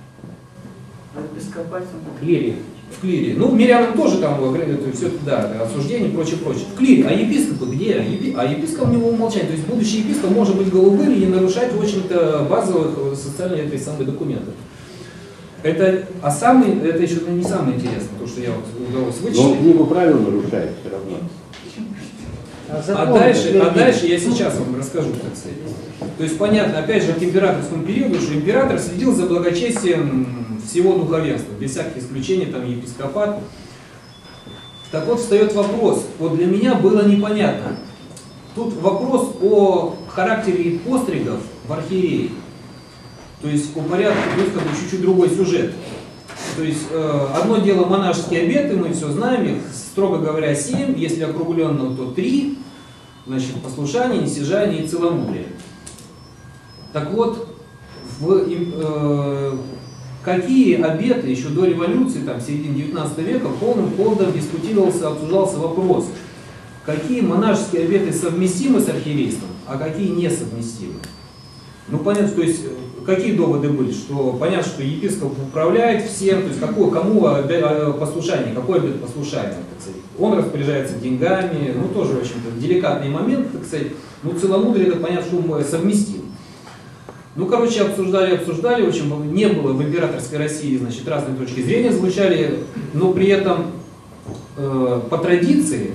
В клире. В клире. Ну, мирянам тоже там все да, осуждение и прочее, прочее. В клире. А епископы где? А епископ у него умолчание. То есть будущий епископ может быть голубым и не нарушать, в общем-то, базовых социальных этой самой документов. Это, а самый, это еще не самое интересное, то, что я вот удалось вычислить. Но книгу правил нарушает все равно. А, а, дальше, а дальше я сейчас вам расскажу, так сказать. То есть понятно, опять же, к императорскому периоду, что император следил за благочестием всего духовенства, без всяких исключений, там, епископат. Так вот, встает вопрос, вот для меня было непонятно. Тут вопрос о характере постригов в архиерее. То есть о порядке, плюс как бы чуть-чуть другой сюжет. То есть э, одно дело монашеские обеты, мы все знаем, их, строго говоря, семь, если округленно, то три. Значит, послушание, несижание и целомудрие. Так вот, в, э, какие обеты еще до революции, там, в середине девятнадцатого века, полным ходом дискутировался, обсуждался вопрос, какие монашеские обеты совместимы с архиерейством, а какие несовместимы. Ну, понятно, то есть, какие доводы были, что понятно, что епископ управляет всем, то есть, какое, кому послушание, какой обет послушания, так сказать. Он распоряжается деньгами, ну, тоже, в общем-то, деликатный момент, так сказать. Ну, целомудрие, это понятно, что он совместим. Ну, короче, обсуждали, обсуждали, в общем, не было в императорской России, значит, разные точки зрения звучали, но при этом э, по традиции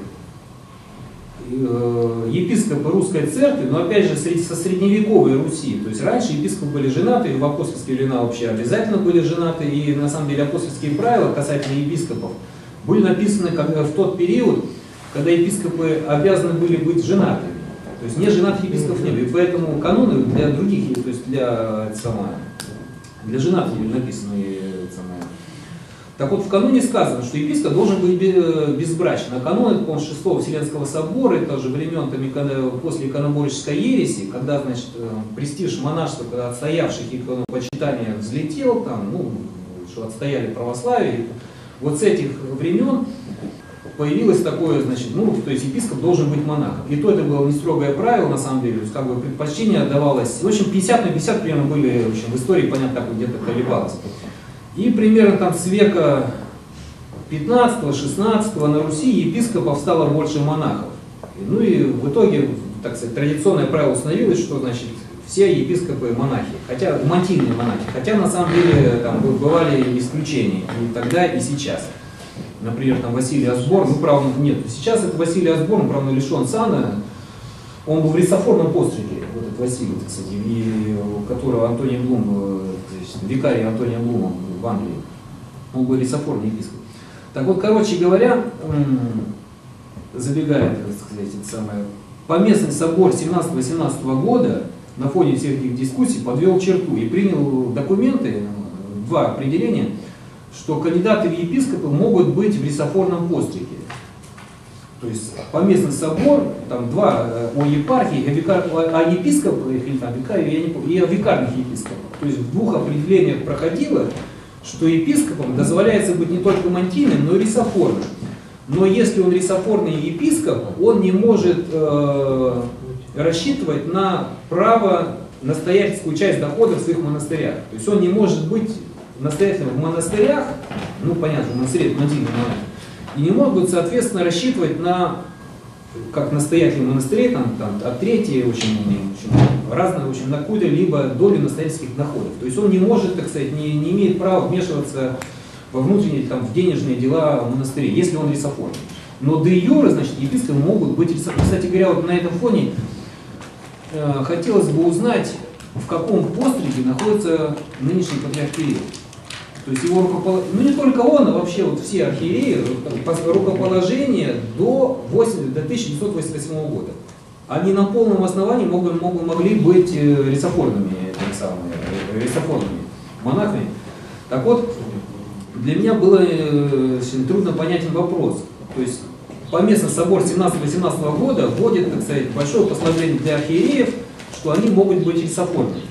э, епископы русской церкви, но опять же со средневековой Руси, то есть раньше епископы были женаты, и в апостольские времена вообще обязательно были женаты, и на самом деле апостольские правила касательно епископов были написаны в тот период, когда епископы обязаны были быть женатыми. То есть неженатых епископов не было, и поэтому каноны для других, то есть для, самое, для женатых были написаны. Самое. Так вот, в каноне сказано, что епископ должен быть безбрачен. А канон, это, по-моему, шестого Вселенского собора, это же времен там, после иконоборческой ереси, когда, значит, престиж монашества, когда отстоявших иконопочитания взлетел, там, ну, что отстояли православие, вот с этих времен появилось такое, значит, ну, то есть епископ должен быть монахом. И то это было не строгое правило, на самом деле, то есть как бы предпочтение отдавалось. В общем, пятьдесят на пятьдесят примерно были, в общем, в истории, понятно, так где-то колебалось. И примерно там с века пятнадцатого-шестнадцатого на Руси епископов стало больше монахов. Ну и в итоге, так сказать, традиционное правило установилось, что, значит, все епископы монахи, хотя мантильные монахи, хотя на самом деле там бывали исключения и тогда, и сейчас. Например, там Василий Осборн, ну, правда, нет, сейчас это Василий Осборн, правда, лишен сана, он был в рисофорном постриге, вот этот Василий, кстати, и у которого Антоний Блум, то есть викарий Антония Блума в Англии, он был рисофорный епископ. Так вот, короче говоря, забегая, так сказать, это самое, Поместный собор семнадцатого-восемнадцатого года на фоне всех этих дискуссий подвел черту и принял документы, два определения, что кандидаты в епископы могут быть в рисофорном постриге. То есть поместный собор, там два о епархии, о, викар, о епископах, или там викарии, я не помню, и о викарных епископах. То есть в двух определениях проходило, что епископам дозволяется быть не только мантийным, но и рисофорным. Но если он рисофорный епископ, он не может э, рассчитывать на право настоятельскую часть доходов в своих монастырях. То есть он не может быть настоятелем в монастырях, ну понятно, в монастыре мантийный монах, и не могут, соответственно, рассчитывать на, как настоятель монастырей, там, там, от третьей, очень, очень разные, очень, на какую-либо долю настоятельских доходов. То есть он не может, так сказать, не, не имеет права вмешиваться во внутренние, там, в денежные дела монастырей, если он рисофорный. Но де юре, значит, епископы могут быть рисофорными. Кстати говоря, вот на этом фоне э, хотелось бы узнать, в каком постриге находится нынешний патриарх Кирилл. То есть его рукоположение, ну не только он, а вообще вот все архиереи, рукоположение до, до тысяча девятьсот восемьдесят восьмого года. Они на полном основании могли, могли быть рисофорными, самыми, рисофорными монахами. Так вот, для меня было очень трудно понятен вопрос. То есть поместный собор семнадцатого-восемнадцатого года вводит, так сказать, большое послабление для архиереев, что они могут быть рисофорными.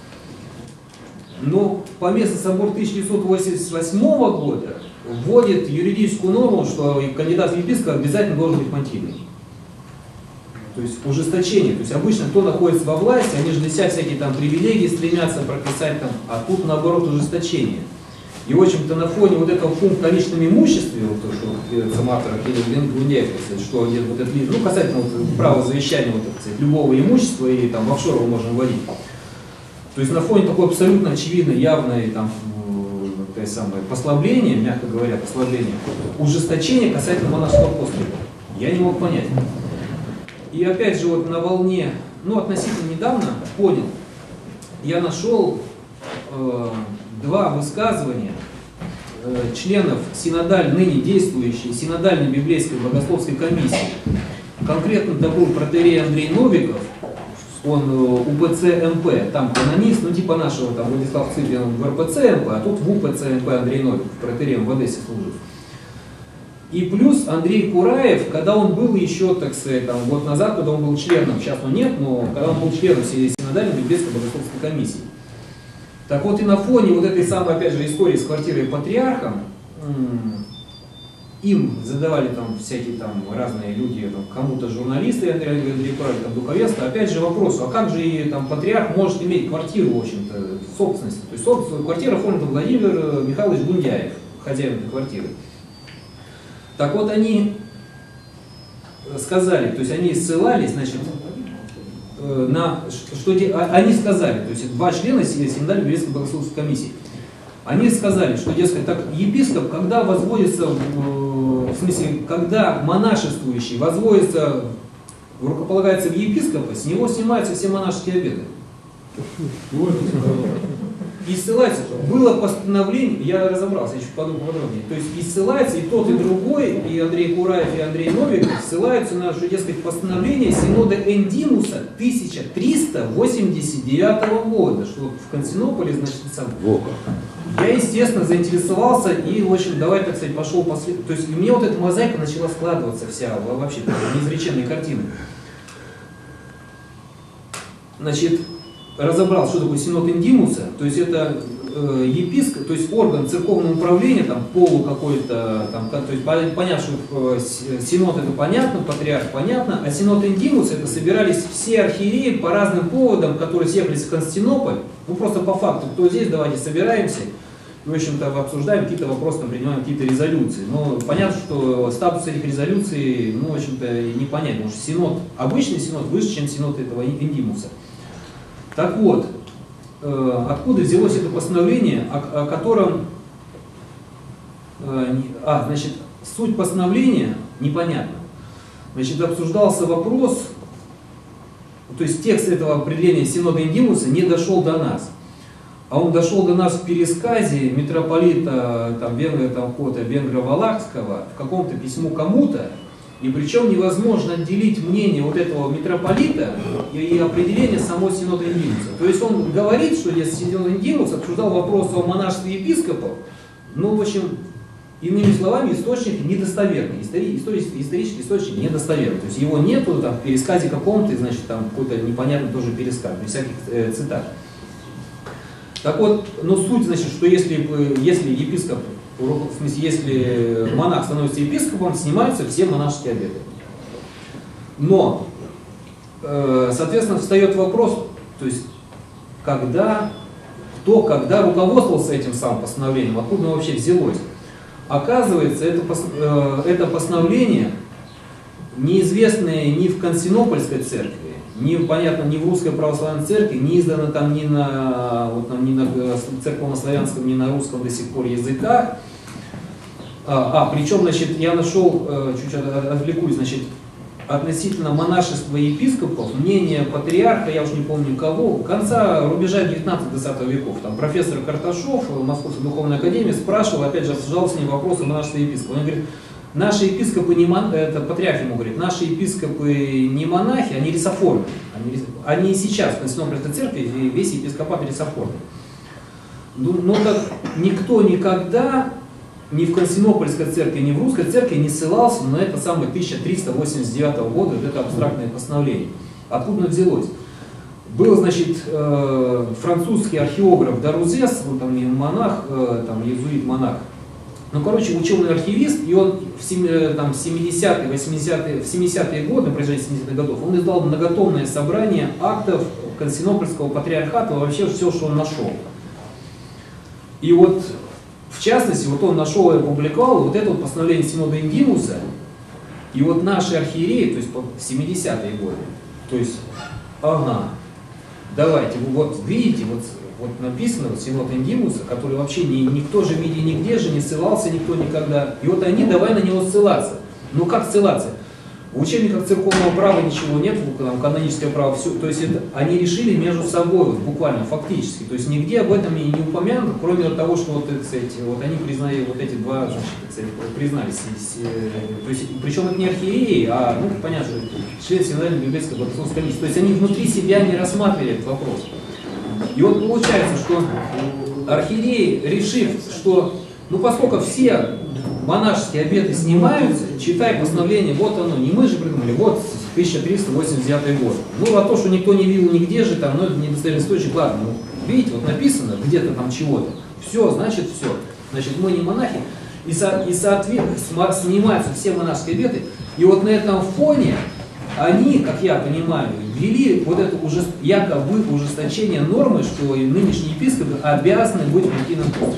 Но поместный собор тысяча девятьсот восемьдесят восьмого года вводит юридическую норму, что кандидат в епископа обязательно должен быть мантийный. То есть ужесточение. То есть обычно кто находится во власти, они же для себя всякие там привилегии стремятся прописать там, а тут наоборот ужесточение. И в общем-то на фоне вот этого пункта о личном имуществе, вот то, что сам автор Гундяев, что вот это, ну касательно вот, права завещания вот, сказать, любого имущества и там в офшор его можно вводить. То есть на фоне такой абсолютно очевидно, явное там, то есть самое, послабление, мягко говоря, послабление, ужесточение касательно монашеского пострига. Я не мог понять. И опять же вот на волне, ну относительно недавно понял, я нашел э, два высказывания э, членов синодаль, ныне действующей синодальной библейской богословской комиссии. Конкретно это был протоиерей Андрей Новиков, он УПЦ МП, там канонист, ну типа нашего, там Владислав Цыпин в РПЦ МП, а тут в УПЦ МП Андрей Новиков, протоиереем в Одессе служит. И плюс Андрей Кураев, когда он был еще, так сказать, там, год назад, когда он был членом, сейчас он нет, но когда он был членом синодальной библейской богословской комиссии. Так вот и на фоне вот этой самой, опять же, истории с квартирой патриархом, им задавали там всякие там разные люди, там, кому-то журналисты, Андрей, Андрей Кураев, там, духовенство, опять же вопрос, а как же и там патриарх может иметь квартиру, в общем-то, собственности? То есть собственно, квартира оформлена Владимир Михайлович Гундяев, хозяин этой квартиры. Так вот они сказали, то есть они ссылались, значит, на, что они сказали, то есть два члена синодальной библейской богословской комиссии, они сказали, что, дескать, так епископ, когда возводится, в, в смысле, когда монашествующий возводится, рукополагается в епископа, с него снимаются все монашеские обеты. И ссылается, было постановление, я разобрался, еще подробнее, то есть и ссылается и тот, и другой, и Андрей Кураев, и Андрей Новиков ссылаются на, что, дескать, постановление Синода Эндимуса тысяча триста восемьдесят девятого года, что в Константинополе, значит, сам. Я, естественно, заинтересовался и, в общем, давай, так сказать, пошел послед... То есть и мне вот эта мозаика начала складываться вся, вообще, неизреченные картины. Значит, разобрал, что такое Синод Эндимуса, то есть это э, епископ, то есть орган церковного управления, там полу какой-то, там, то есть понятно, что э, Синод это понятно, патриарх понятно, а Синод Эндимуса это собирались все архиереи по разным поводам, которые съехались в Константинополь, ну просто по факту, кто здесь, давайте собираемся, в общем-то обсуждаем какие-то вопросы, там, принимаем какие-то резолюции. Но понятно, что статус этих резолюций, ну, в общем-то, не понятно, потому что Синод, обычный Синод выше, чем Синод этого Эндимуса. Так вот, э, откуда взялось это постановление, о, о котором, э, а, значит, суть постановления непонятна. Значит, обсуждался вопрос, то есть текст этого определения Синода Эндимуса не дошел до нас, а он дошел до нас в пересказе митрополита там, Венгра, там, какого-то Венгра Валахского в каком-то письму кому-то. И причем невозможно отделить мнение вот этого митрополита и, и определение самого Синода Эндимуса. То есть он говорит, что если Синод Эндимус обсуждал вопрос о монашестве епископов, Ну, в общем, иными словами, источник недостоверный, истори, исторический, исторический источник недостоверный. То есть его нету там, в пересказе каком-то, значит, там какой-то непонятный тоже пересказ, без всяких э, цитат. Так вот, но суть, значит, что если, если епископ, в смысле, если монах становится епископом, снимаются все монашеские обеты. Но, э, соответственно, встает вопрос, то есть, когда, кто, когда руководствовался этим самым постановлением, откуда оно вообще взялось. Оказывается, это, э, это постановление неизвестное ни в Константинопольской церкви, ни, понятно, ни в Русской Православной Церкви, не издано там ни на, вот, там, ни на церковнославянском, ни на русском до сих пор языках. А, а причем, значит, я нашел, чуть отвлекусь, значит, относительно монашества епископов, мнение патриарха, я уж не помню кого, конца рубежа девятнадцатого-двадцатого веков. Там профессор Карташов, Московской духовной академии, спрашивал, опять же, обсуждал с ним вопросы монашества епископов. Он говорит, наши епископы не мон... это патриарх ему говорит, наши епископы не монахи, они рисофорны. Они, они сейчас в Константинопольской церкви весь епископат рисофорный. Ну, но так никто никогда ни в Константинопольской церкви, ни в русской церкви не ссылался на это самое тысяча триста восемьдесят девятого года, вот это абстрактное постановление. Откуда оно взялось? Был, значит, э, французский археограф Дарузес, вот там монах, э, там иезуит-монах, ну, короче, ученый-архивист, и он в семидесятые, восьмидесятые, в семидесятые годы, на протяжении семидесятых годов, он издал многотомное собрание актов Константинопольского патриархата, вообще все, что он нашел. И вот, в частности, вот он нашел и опубликовал вот это вот постановление Синода Индимуса, и вот наши архиереи, то есть в семидесятые годы, то есть, ага, давайте, вот видите, вот, вот написано вот Синод Индимуса, который вообще ни, никто же виде нигде же не ссылался, никто никогда, и вот они давай на него ссылаться. Ну как ссылаться? В учебниках церковного права ничего нет, там, каноническое право, все, то есть это, они решили между собой, вот, буквально, фактически, то есть нигде об этом и не упомянуто, кроме того, что вот, так сказать, вот они признали, вот эти два, значит, так сказать, признались, то есть, причем это не архиереи, а, ну, понятно, член Синодальной библейской богословской комиссии, то есть они внутри себя не рассматривали этот вопрос. И вот получается, что архиереи, решив, что, ну, поскольку все монашеские обеты снимаются, читай постановление, вот оно, не мы же придумали, вот тысяча триста восемьдесят девятый год. Ну, а то, что никто не видел нигде же, там, ну, это недостоверный источник, ладно, ну, видите, вот написано где-то там чего-то, все, значит, все, значит, мы не монахи, и, со, и соответственно, снимаются все монашеские обеты, и вот на этом фоне они, как я понимаю, ввели вот это уже якобы ужесточение нормы, что нынешние епископы обязаны быть в мантийном постреле.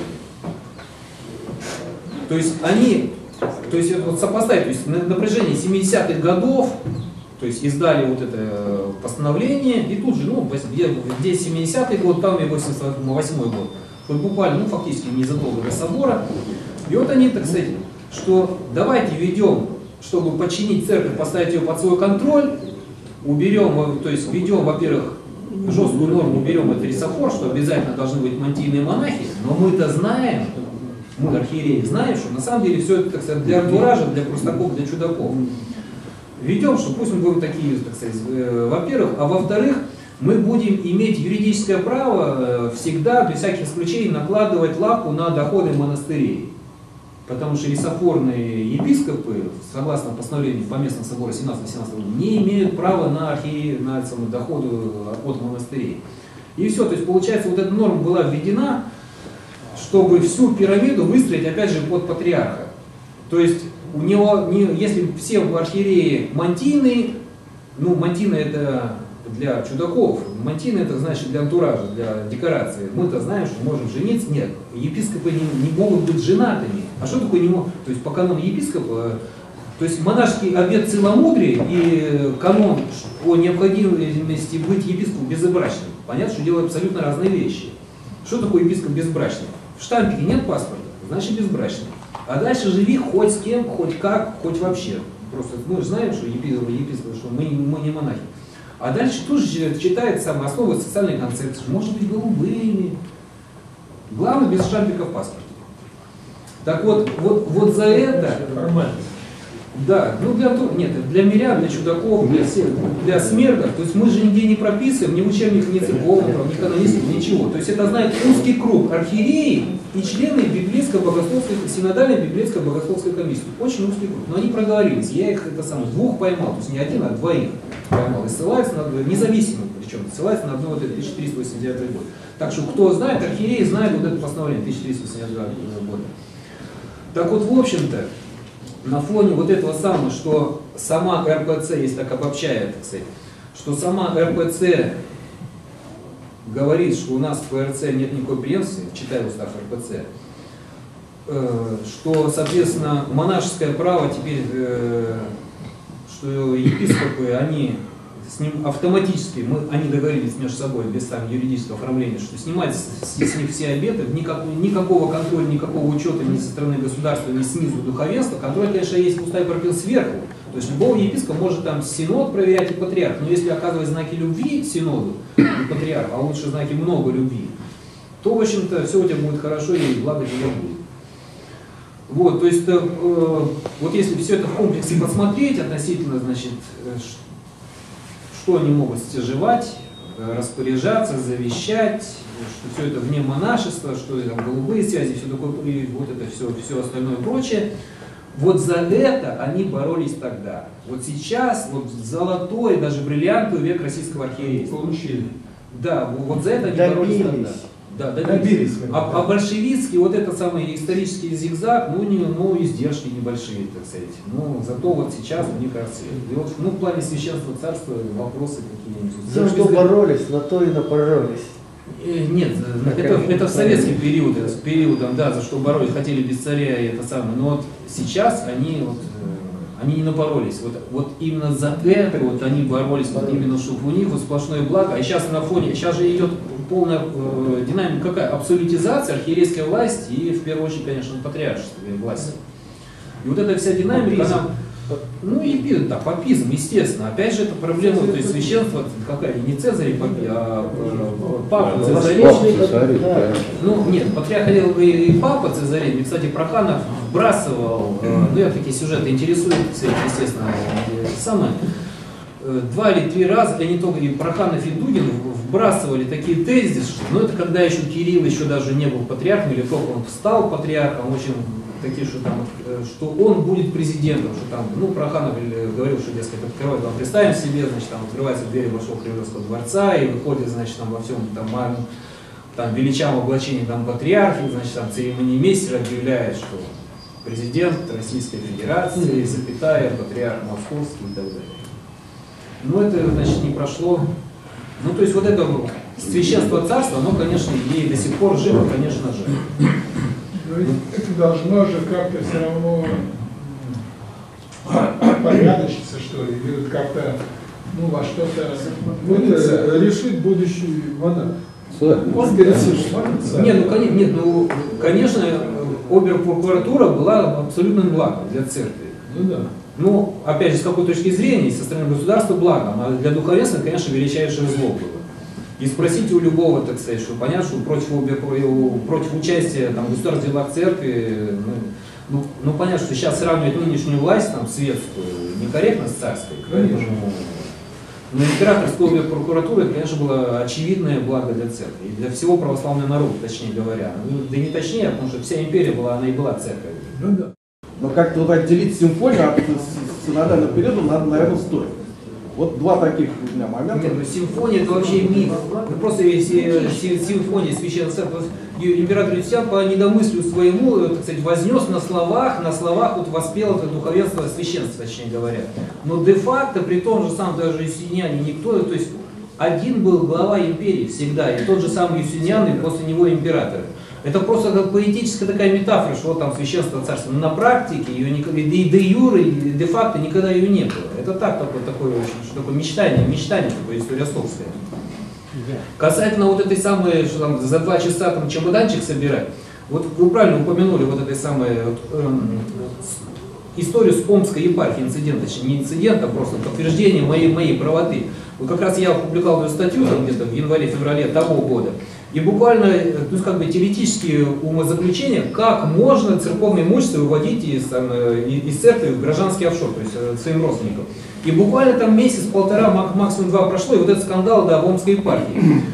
То есть они, то есть вот сопоставить, то есть на напряжении семидесятых годов, то есть издали вот это постановление, и тут же, ну, где семидесятый год, там и восемьдесят восьмой год, вот буквально, ну, фактически незадолго до собора, и вот они, так сказать, что давайте введем, чтобы подчинить церковь, поставить ее под свой контроль, уберем, то есть введем, во-первых, жесткую норму, уберем это рисофор, что обязательно должны быть мантийные монахи, но мы-то знаем, мы, архиереи, знаем, что на самом деле все это, так сказать, для антуража, для простаков, для чудаков. Ведем, что пусть мы будем такие, так сказать, э, во-первых, а во-вторых, мы будем иметь юридическое право э, всегда, без всяких исключений, накладывать лапу на доходы монастырей. Потому что рисофорные епископы, согласно постановлению Поместного собора семнадцатого-восемнадцатого года, не имеют права на, архи... на самые, доходы от монастырей. И все, то есть получается, вот эта норма была введена, чтобы всю пирамиду выстроить, опять же, под патриарха. То есть, у него, не, если все архиереи мантийные, ну, мантины это для чудаков, мантины это значит для антуража, для декорации. Мы-то знаем, что можем жениться. Нет, епископы не, не могут быть женатыми. А что такое не могут? То есть, по канону епископа, то есть, монашеский обет целомудрия и канон о необходимости быть епископом безбрачным. Понятно, что делают абсолютно разные вещи. Что такое епископ безбрачный? В штампике нет паспорта, значит безбрачный. А дальше живи хоть с кем, хоть как, хоть вообще. Просто мы же знаем, что епископ, епископ что мы, мы не монахи. А дальше тоже читает самые основы социальной концепции. Может быть голубыми. Главное без штампика в паспорте. Так вот, вот, вот за это... Да, ну для нет, для мирян, для чудаков, для всех, для смертных, то есть мы же нигде не прописываем, ни в учебниках, ни церковных, ни канонистов, ничего. То есть это знает узкий круг архиереи, и члены библейско-богословской, синодальной библейско-богословской комиссии. Очень узкий круг. Но они проговорились. Я их это самое, двух поймал, то есть не один, а двоих поймал. И ссылаются на, независимо, причем ссылаются на одно вот это тысяча триста восемьдесят девятый год. Так что кто знает, архиереи знают вот это постановление тысяча триста восемьдесят девятого года. Так вот, в общем-то, на фоне вот этого самого, что сама эр пэ цэ, если так обобщая, так сказать, что сама эр пэ цэ говорит, что у нас в пэ эр цэ нет никакой преемственности, читаю устав эр пэ цэ, э, что, соответственно, монашеское право теперь, э, что епископы, они с ним автоматически, мы, они договорились между собой, без там юридического оформления, что снимать с, с них все обеты, никак, никакого контроля, никакого учета ни со стороны государства, ни снизу духовенства. Контроль, конечно, есть пустая пропил сверху. То есть любого епископа может там синод проверять и патриарх, но если оказывать знаки любви синоду и патриарху, а лучше знаки много любви, то, в общем-то, все у тебя будет хорошо и благо тебе будет. Вот, то есть, э, вот если все это в комплексе посмотреть относительно, значит, что они могут стяжевать, распоряжаться, завещать, что все это вне монашества, что там голубые связи, все такое, и вот это все, все остальное прочее. Вот за это они боролись тогда. Вот сейчас, вот золотой, даже бриллиантовый век российского архиерейства. Получили. Да, вот за это они Добились. боролись тогда. Да, добились. Добились. А, а большевистский, вот этот самый исторический зигзаг, ну, не, ну, издержки небольшие, так сказать. Ну, зато вот сейчас у них расцвет. И вот, ну, в плане священства царства вопросы какие-нибудь. За что боролись, на то и напоролись. Э, Нет, это, это в советский период, с периодом, да, за что боролись, хотели без царя и это самое. Но вот сейчас они, вот, э, они не напоролись. Вот, вот именно за это вот они боролись, вот именно, чтобы у них вот сплошное благо. А сейчас на фоне, сейчас же идет полная э, динамика какая? Абсолютизация архиерейской власти и, в первую очередь, конечно, патриаршеской власти. И вот эта вся динамика, она, ну и да, папизм, естественно. Опять же, это проблема, то есть священство какая, не Цезарь папи, а э, папа Цезарей. Ну нет, патриарх и, и папа Цезарей, и, кстати, Проханов вбрасывал, э, ну я такие сюжеты интересуют, естественно, э, самое. Два или три раза, и не только и Проханов, и Дугин вбрасывали такие тезисы, что, ну это когда еще Кирилл еще даже не был патриархом, или только он стал патриархом, очень такие, что там, что он будет президентом, что там, ну Проханов говорил, что, дескать, открывает, там, представим себе, значит, там открываются двери Большого Кремлевского дворца, и выходит, значит, там во всем там, там величавом облачении там патриархи, значит, там церемониймейстер объявляет, что президент Российской Федерации, запятая, патриарх Московский и так далее. Но это, значит, не прошло. Ну, то есть вот это священство царства, оно, конечно, ей до сих пор живо, конечно же. Но ведь это должно же как-то все равно порядочиться, что ли, или вот как-то, ну, во что-то вылиться. Решить будущий монарх. Он говорит, что Нет, ну, конечно, нет, ну, конечно, оберпрокуратура была абсолютным благом для церкви. Ну да. Ну, опять же, с какой точки зрения, со стороны государства благом, а для духовенства, конечно, величайшее зло было. И спросите у любого, так сказать, что понятно, что против, против участия там, государства в делах церкви, ну, ну, ну понятно, что сейчас сравнивать нынешнюю власть, там, светскую, некорректно с царской. Поэтому, но императорская прокуратура, это, конечно, было очевидное благо для церкви, и для всего православного народа, точнее говоря. Ну, да не точнее, потому что вся империя была, она и была церковью. Ну да. Но как-то вот отделить симфонию от синодального периода надо, наверное, стоит. Вот два таких у меня момента. Нет, ну симфония это вообще миф. Ну просто если симфония священного церкви, император Юстиниан по недомыслию своему, так сказать, вознес на словах, на словах вот воспел это духовенство священства, точнее говоря. Но де-факто, при том же самом даже Юстиниане никто, то есть один был глава империи всегда, и тот же самый Юстиниан, и после него император. Это просто поэтическая такая метафора, что вот там священство царства. Но на практике ее никогда, и де юре, и де факто никогда ее не было. Это так, такое, такое, что такое мечтание, мечтание такое историосовское. Касательно вот этой самой, что там за два часа там чемоданчик собирать, вот вы правильно упомянули вот этой самой вот, эм, историю с Омской епархией, инцидент, точнее не инцидент, а просто подтверждение моей, моей правоты. Вот как раз я опубликовал эту статью где-то в январе-феврале того года. И буквально, то есть как бы теоретические умозаключения, как можно церковное имущество выводить из, там, из церкви в гражданский офшор, то есть своим родственникам. И буквально там месяц-полтора, максимум два прошло, и вот этот скандал, да, в Омской епархии.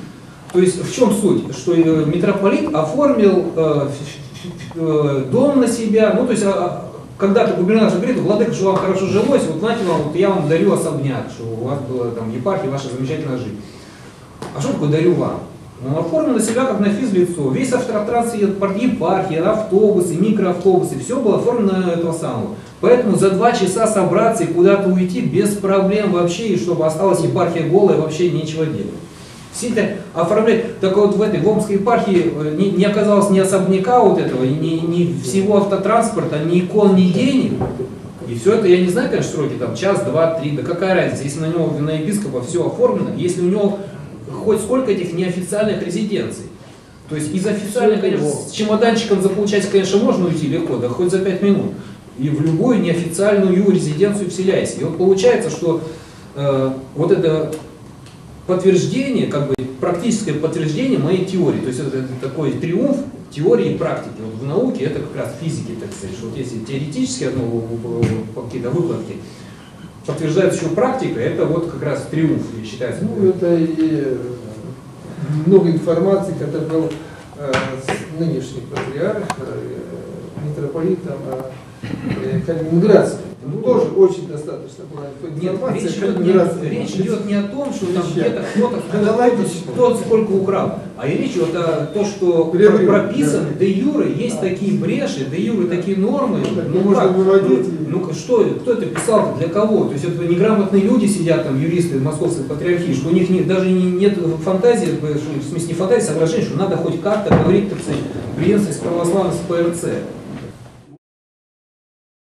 То есть в чем суть? Что э, митрополит оформил э, э, дом на себя, ну то есть а, когда-то губернатор говорит: владыка, что вам хорошо жилось, вот знаете, вам, вот я вам дарю особняк, что у вас была там епархия, ваша замечательная жизнь. А что такое дарю вам? Он оформил на себя как на физлицо. Весь автотранс, епархии, автобусы, микроавтобусы, все было оформлено на этого самого. Поэтому за два часа собраться и куда-то уйти без проблем вообще, и чтобы осталась епархия голая, вообще нечего делать. Все это оформлять, так вот в этой в Омской епархии не, не оказалось ни особняка вот этого, ни, ни всего автотранспорта, ни икон, ни денег. И все это, я не знаю, конечно, сроки, там час, два, три, да какая разница, если на него, на епископа все оформлено, если у него хоть сколько этих неофициальных резиденций. То есть из официальных, конечно, с чемоданчиком заполучать, конечно, можно уйти легко, да хоть за пять минут. И в любую неофициальную резиденцию вселяйся. И вот получается, что э, вот это подтверждение, как бы практическое подтверждение моей теории, то есть это, это такой триумф теории и практики. Вот в науке это как раз физики, так сказать, что вот если теоретически ну, какие-то выкладки подтверждается еще практика, это вот как раз триумф, считается. Ну, это и много информации, которая была э, с нынешним патриархом, э, митрополитом э, Калининградским. Ну, тоже очень достаточно была Нет, информация. речь идет, не, речь идет не о том, что там где-то кто-то кто сколько украл, а и речь идет о том, что прописаны де юре, есть такие бреши, де юре такие нормы. Ну, можно выводить. Ну, ну что, кто это писал, для кого? То есть это неграмотные люди сидят, там, юристы Московской патриархии, что у них не, даже не, нет фантазии, в смысле не фантазии, соображения, что надо хоть как-то говорить, так сказать, преемственность православности ПРЦ.